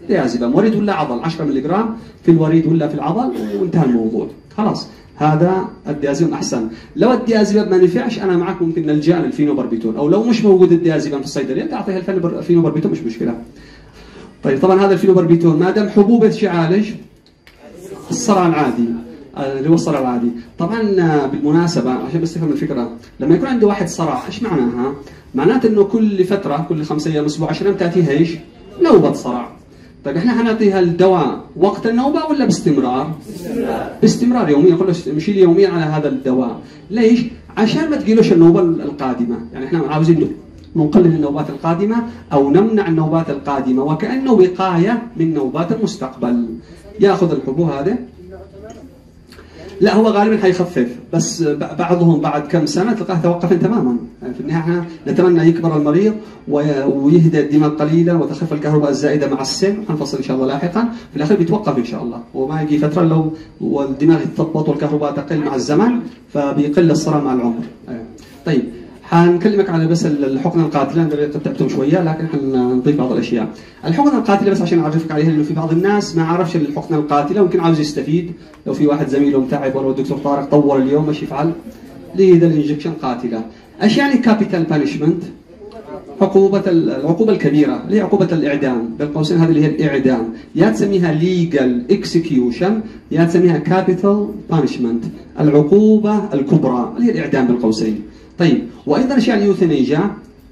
ديازيبام وريد ولا عضل عشرة مللي جرام في الوريد ولا في العضل وانتهى الموضوع خلاص. هذا الديازيبام احسن. لو الديازيبام ما نفعش انا معك ممكن نلجا للفينوباربيتول، او لو مش موجود الديازيبام في الصيدليه تعطيها الفينوباربيتول مش مشكله. طيب طبعا هذا الفينوباربيتول ما دام حبوب يعالج الصرع العادي اللي هو الصرع العادي. طبعا بالمناسبه عشان بس تفهم الفكره، لما يكون عنده واحد صرع ايش معناها؟ معناته انه كل فتره كل خمسة ايام اسبوع عشرة ايام تاتيها ايش؟ نوبه صرع. طيب احنا حنعطيها الدواء وقت النوبه ولا باستمرار؟ باستمرار باستمرار يوميا، كل نشيل يوميا على هذا الدواء. ليش؟ عشان ما تجيلوش النوبه القادمه، يعني احنا عاوزين نقلل النوبات القادمه او نمنع النوبات القادمه وكانه وقايه من نوبات المستقبل. ياخذ الحبوب هذه، لا هو غالبا حيخفف، بس بعضهم بعد كم سنه تلقاه توقف تماما. يعني في النهايه احنا نتمنى يكبر المريض ويهدى الدماء قليلا وتخف الكهرباء الزائده مع السن، حنفصل ان شاء الله لاحقا. في الاخير بيتوقف ان شاء الله، وما يجي فتره لو والدماغ تثبط والكهرباء تقل مع الزمن فبيقل الصرع مع العمر. طيب حنكلمك على بس الحقنه القاتله، انا قد تعبتم شويه لكن حنضيف بعض الاشياء. الحقنه القاتله بس عشان اعرفك عليها، لانه في بعض الناس ما عرفش الحقنه القاتله ويمكن عاوز يستفيد. لو في واحد زميله متعب ولا الدكتور طارق طول اليوم مش يفعل ليه ده الانجكشن قاتله. ايش يعني كابيتال بانشمنت؟ عقوبه العقوبه الكبيره اللي هي عقوبه الاعدام، بين قوسين هذه اللي هي الاعدام، يا تسميها ليجل اكسكيوشن يا تسميها كابيتال بانشمنت، العقوبه الكبرى اللي هي الاعدام بين قوسين. طيب وايضا اشياء اليوثينيجيا،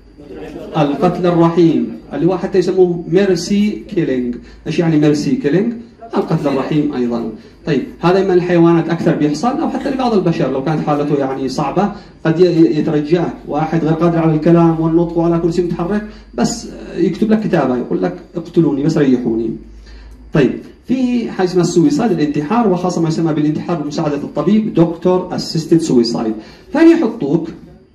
القتل الرحيم اللي هو حتى يسموه ميرسي كيلينج. ايش يعني ميرسي كيلينج؟ القتل الرحيم ايضا. طيب هذا اما الحيوانات اكثر بيحصل او حتى لبعض البشر لو كانت حالته يعني صعبه قد يترجاك، واحد غير قادر على الكلام والنطق وعلى كرسي متحرك بس يكتب لك كتابه يقول لك اقتلوني بس ريحوني. طيب في حاجه اسمها السويسايد الانتحار، وخاصه ما يسمى بالانتحار بمساعده الطبيب دكتور اسيستد سويسايد. فيحطوك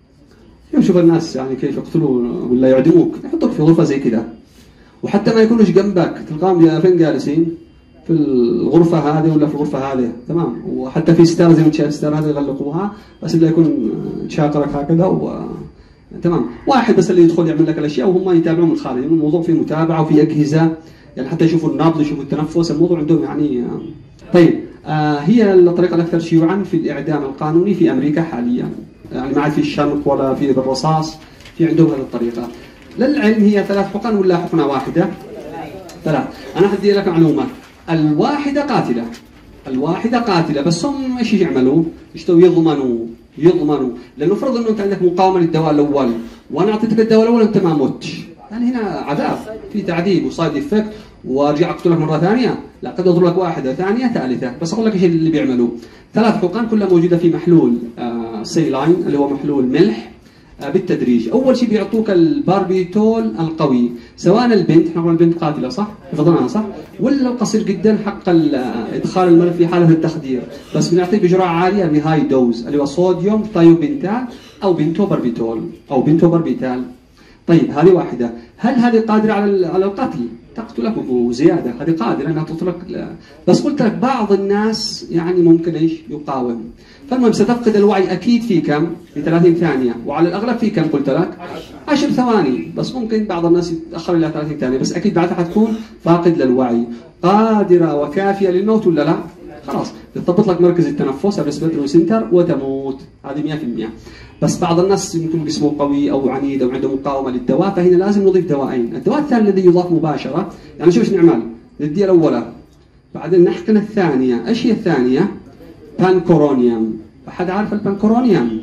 شوف الناس يعني كيف يقتلوا ولا يعدموك، يحطوك في غرفه زي كده وحتى ما يكونوش جنبك، تلقاهم فين جالسين؟ في الغرفه هذه ولا في الغرفه هذه، تمام. وحتى في ستار زي ما تشاهد ستار هذه يغلقوها بس اللي يكون شاقرك هكذا و تمام. واحد بس اللي يدخل يعمل لك الاشياء وهم يتابعون من خارج، الموضوع فيه متابعه وفي اجهزه يعني حتى يشوفوا النبض يشوفوا التنفس، الموضوع عندهم يعني. طيب آه هي الطريقه الاكثر شيوعا في الاعدام القانوني في امريكا حاليا، يعني ما عاد في الشنق ولا في بالرصاص، في عندهم هذه الطريقه. للعلم هي ثلاث حقن ولا حقنه واحده؟ ثلاث. انا حدي لك معلومه، الواحده قاتله، الواحده قاتله بس هم ايش يعملوا؟ يشتوا يضمنوا يضمنوا لانه فرض انه انت عندك مقاومه للدواء الاول وانا اعطيتك الدواء الاول انت ما متش، يعني هنا عذاب، في تعذيب وصايد افكت وارجع اقتلك مره ثانيه، لا قد اضرب لك واحده ثانيه ثالثه. بس اقول لك ايش اللي بيعملوه. ثلاث حقن كلها موجوده في محلول آه سيلاين اللي هو محلول ملح آه بالتدريج. اول شيء بيعطوك الباربيتول القوي، سواء البنت، احنا قلنا البنت قاتله صح؟ حفظناها صح؟ ولا القصير جدا حق ادخال المرض في حاله التخدير، بس بنعطيه بجرعه عاليه بهاي دوز اللي هو صوديوم ثايوبنتال او بنتوباربيتول او بنتوباربيتال. طيب هذه واحده، هل هذه قادره على على القتل؟ تقتلك وزياده، هذه قادره انها تقتلك، بس قلت لك بعض الناس يعني ممكن ايش؟ يقاوم. فالمهم ستفقد الوعي اكيد في كم؟ في ثلاثين ثانيه، وعلى الاغلب في كم قلت لك؟ عشر ثواني، بس ممكن بعض الناس يتاخر الى ثلاثين ثانيه، بس اكيد بعدها حتكون فاقد للوعي. قادره وكافيه للموت ولا لا؟ خلاص بتضبط لك مركز التنفس الريسبيرتوري سنتر وتموت، هذه مئة بالمئة. بس بعض الناس يمكن جسمه قوي او عنيد او عنده مقاومه للدواء، فهنا لازم نضيف دواءين، الدواء الثاني الذي يضاف مباشره، يعني شو ايش نعمل؟ ندي الاولى بعدين نحقن الثانيه، ايش هي الثانيه؟ بانكورونيوم. احد عارف البانكورونيوم؟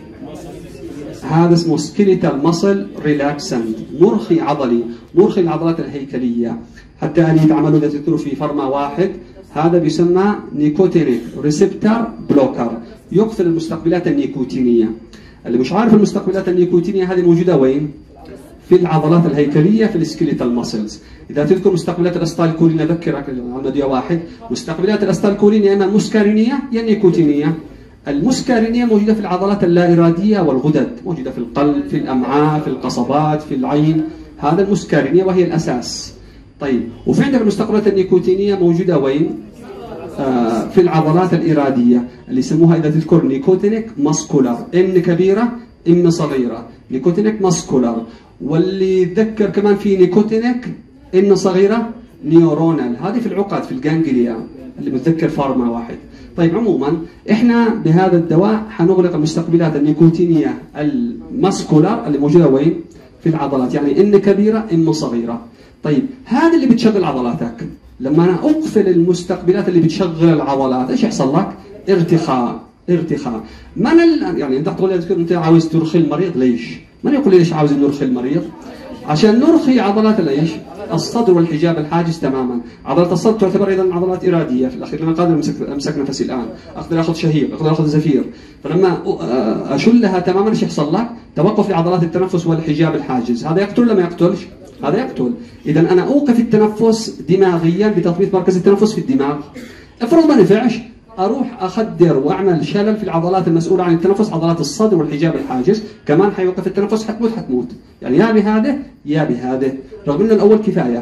هذا اسمه سكيليتال ماسل ريلاكسنت، مرخي عضلي، مرخي العضلات الهيكليه، حتى ان يتعملوا اذا تذكروا في فرما واحد، هذا بيسمى نيكوتينيك ريسبتور بلوكر، يقتل المستقبلات النيكوتينيه. اللي مش عارف المستقبلات النيكوتينيه هذه موجوده وين؟ في العضلات الهيكليه في السكيليتال ماسلز. اذا تذكر مستقبلات الاستالكولين، اذكرك على مدى واحد، مستقبلات الاستالكولين يا اما مسكارينيه يا نيكوتينيه. المسكارينيه موجوده في العضلات اللا اراديه والغدد، موجوده في القلب، في الامعاء، في القصبات، في العين، هذا المسكارينيه وهي الاساس. طيب وفي عندك المستقبلات النيكوتينيه موجوده وين؟ آه في العضلات الاراديه اللي يسموها اذا تذكر نيكوتينيك ماسكولار، ان كبيره ام صغيره، نيكوتينيك ماسكولار. واللي يتذكر كمان في نيكوتينيك ان صغيره نيورونال، هذه في العقد في الجانجليا اللي بتذكر فارما واحد. طيب عموما احنا بهذا الدواء حنغلق المستقبلات النيكوتينيه الماسكولار اللي موجوده وين؟ في العضلات، يعني ان كبيره ام صغيره. طيب هذا اللي بتشغل عضلاتك، لما انا اقفل المستقبلات اللي بتشغل العضلات ايش يحصل لك؟ ارتخاء ارتخاء. من ال... يعني انت تقول لي انت عاوز ترخي المريض، ليش؟ من يقول لي ليش عاوز نرخي المريض؟ عشان نرخي عضلات الايش؟ الصدر والحجاب الحاجز تماما. عضلات الصدر تعتبر ايضا عضلات اراديه في الاخير، لما قادر امسك امسك نفسي الان، اقدر اخذ شهيق، اقدر اخذ زفير، فلما اشلها تماما ايش يحصل لك؟ توقف لعضلات التنفس والحجاب الحاجز، هذا يقتل ولا ما يقتلش؟ هذا يقتل. اذا انا اوقف التنفس دماغيا بتثبيت مركز التنفس في الدماغ. افرض ما نفعش، اروح اخدر واعمل شلل في العضلات المسؤوله عن التنفس، عضلات الصدر والحجاب الحاجز، كمان حيوقف التنفس، حتموت حتموت. يعني يا بهذا يا بهذا، رغم انه الاول كفايه.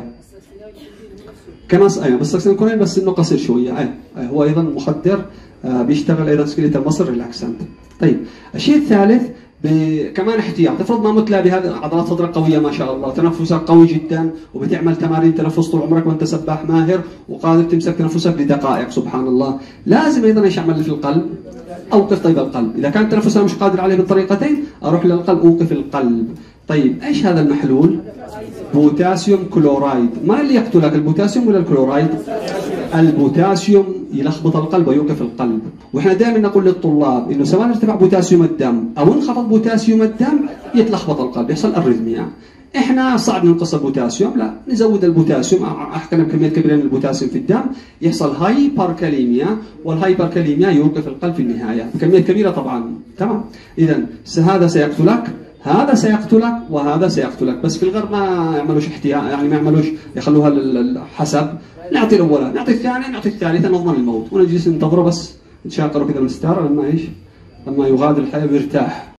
كمان ايوه بس سكسنكونين بس انه قصير شويه، ايوه هو ايضا مخدر آه بيشتغل ايضا سكليت المصل ريلاكسنت. طيب الشيء الثالث كمان احتياط، افرض ما مت بهذا عضلات صدرك قويه ما شاء الله، تنفسك قوي جدا وبتعمل تمارين تنفس طول عمرك وانت سباح ماهر وقادر تمسك تنفسك لدقائق سبحان الله، لازم ايضا ايش اعمل في القلب؟ اوقف طيب القلب، اذا كان تنفسنا مش قادر عليه بالطريقتين اروح للقلب اوقف القلب. طيب ايش هذا المحلول؟ بوتاسيوم كلورايد. ما اللي يقتلك البوتاسيوم ولا الكلورايد؟ البوتاسيوم يلخبط القلب ويوقف القلب، واحنا دائما نقول للطلاب انه سواء ارتفع بوتاسيوم الدم او انخفض بوتاسيوم الدم يتلخبط القلب، يحصل اريثميا. احنا صعب ننقص البوتاسيوم، لا نزود البوتاسيوم، احقن بكميه كبيره من البوتاسيوم في الدم، يحصل هايبركاليميا، والهايبركاليميا يوقف القلب في النهايه بكميه كبيره طبعا. تمام؟ اذا هذا سيقتلك، هذا سيقتلك وهذا سيقتلك، بس في الغرب ما يعملوش احتياط، يعني ما يعملوش يخلوها حسب، نعطي الاولى نعطي الثاني نعطي الثالثه نضمن الموت، ونجلس ننتظره بس نتشاقره كذا من الستاره لما ايش؟ لما يغادر الحياه ويرتاح.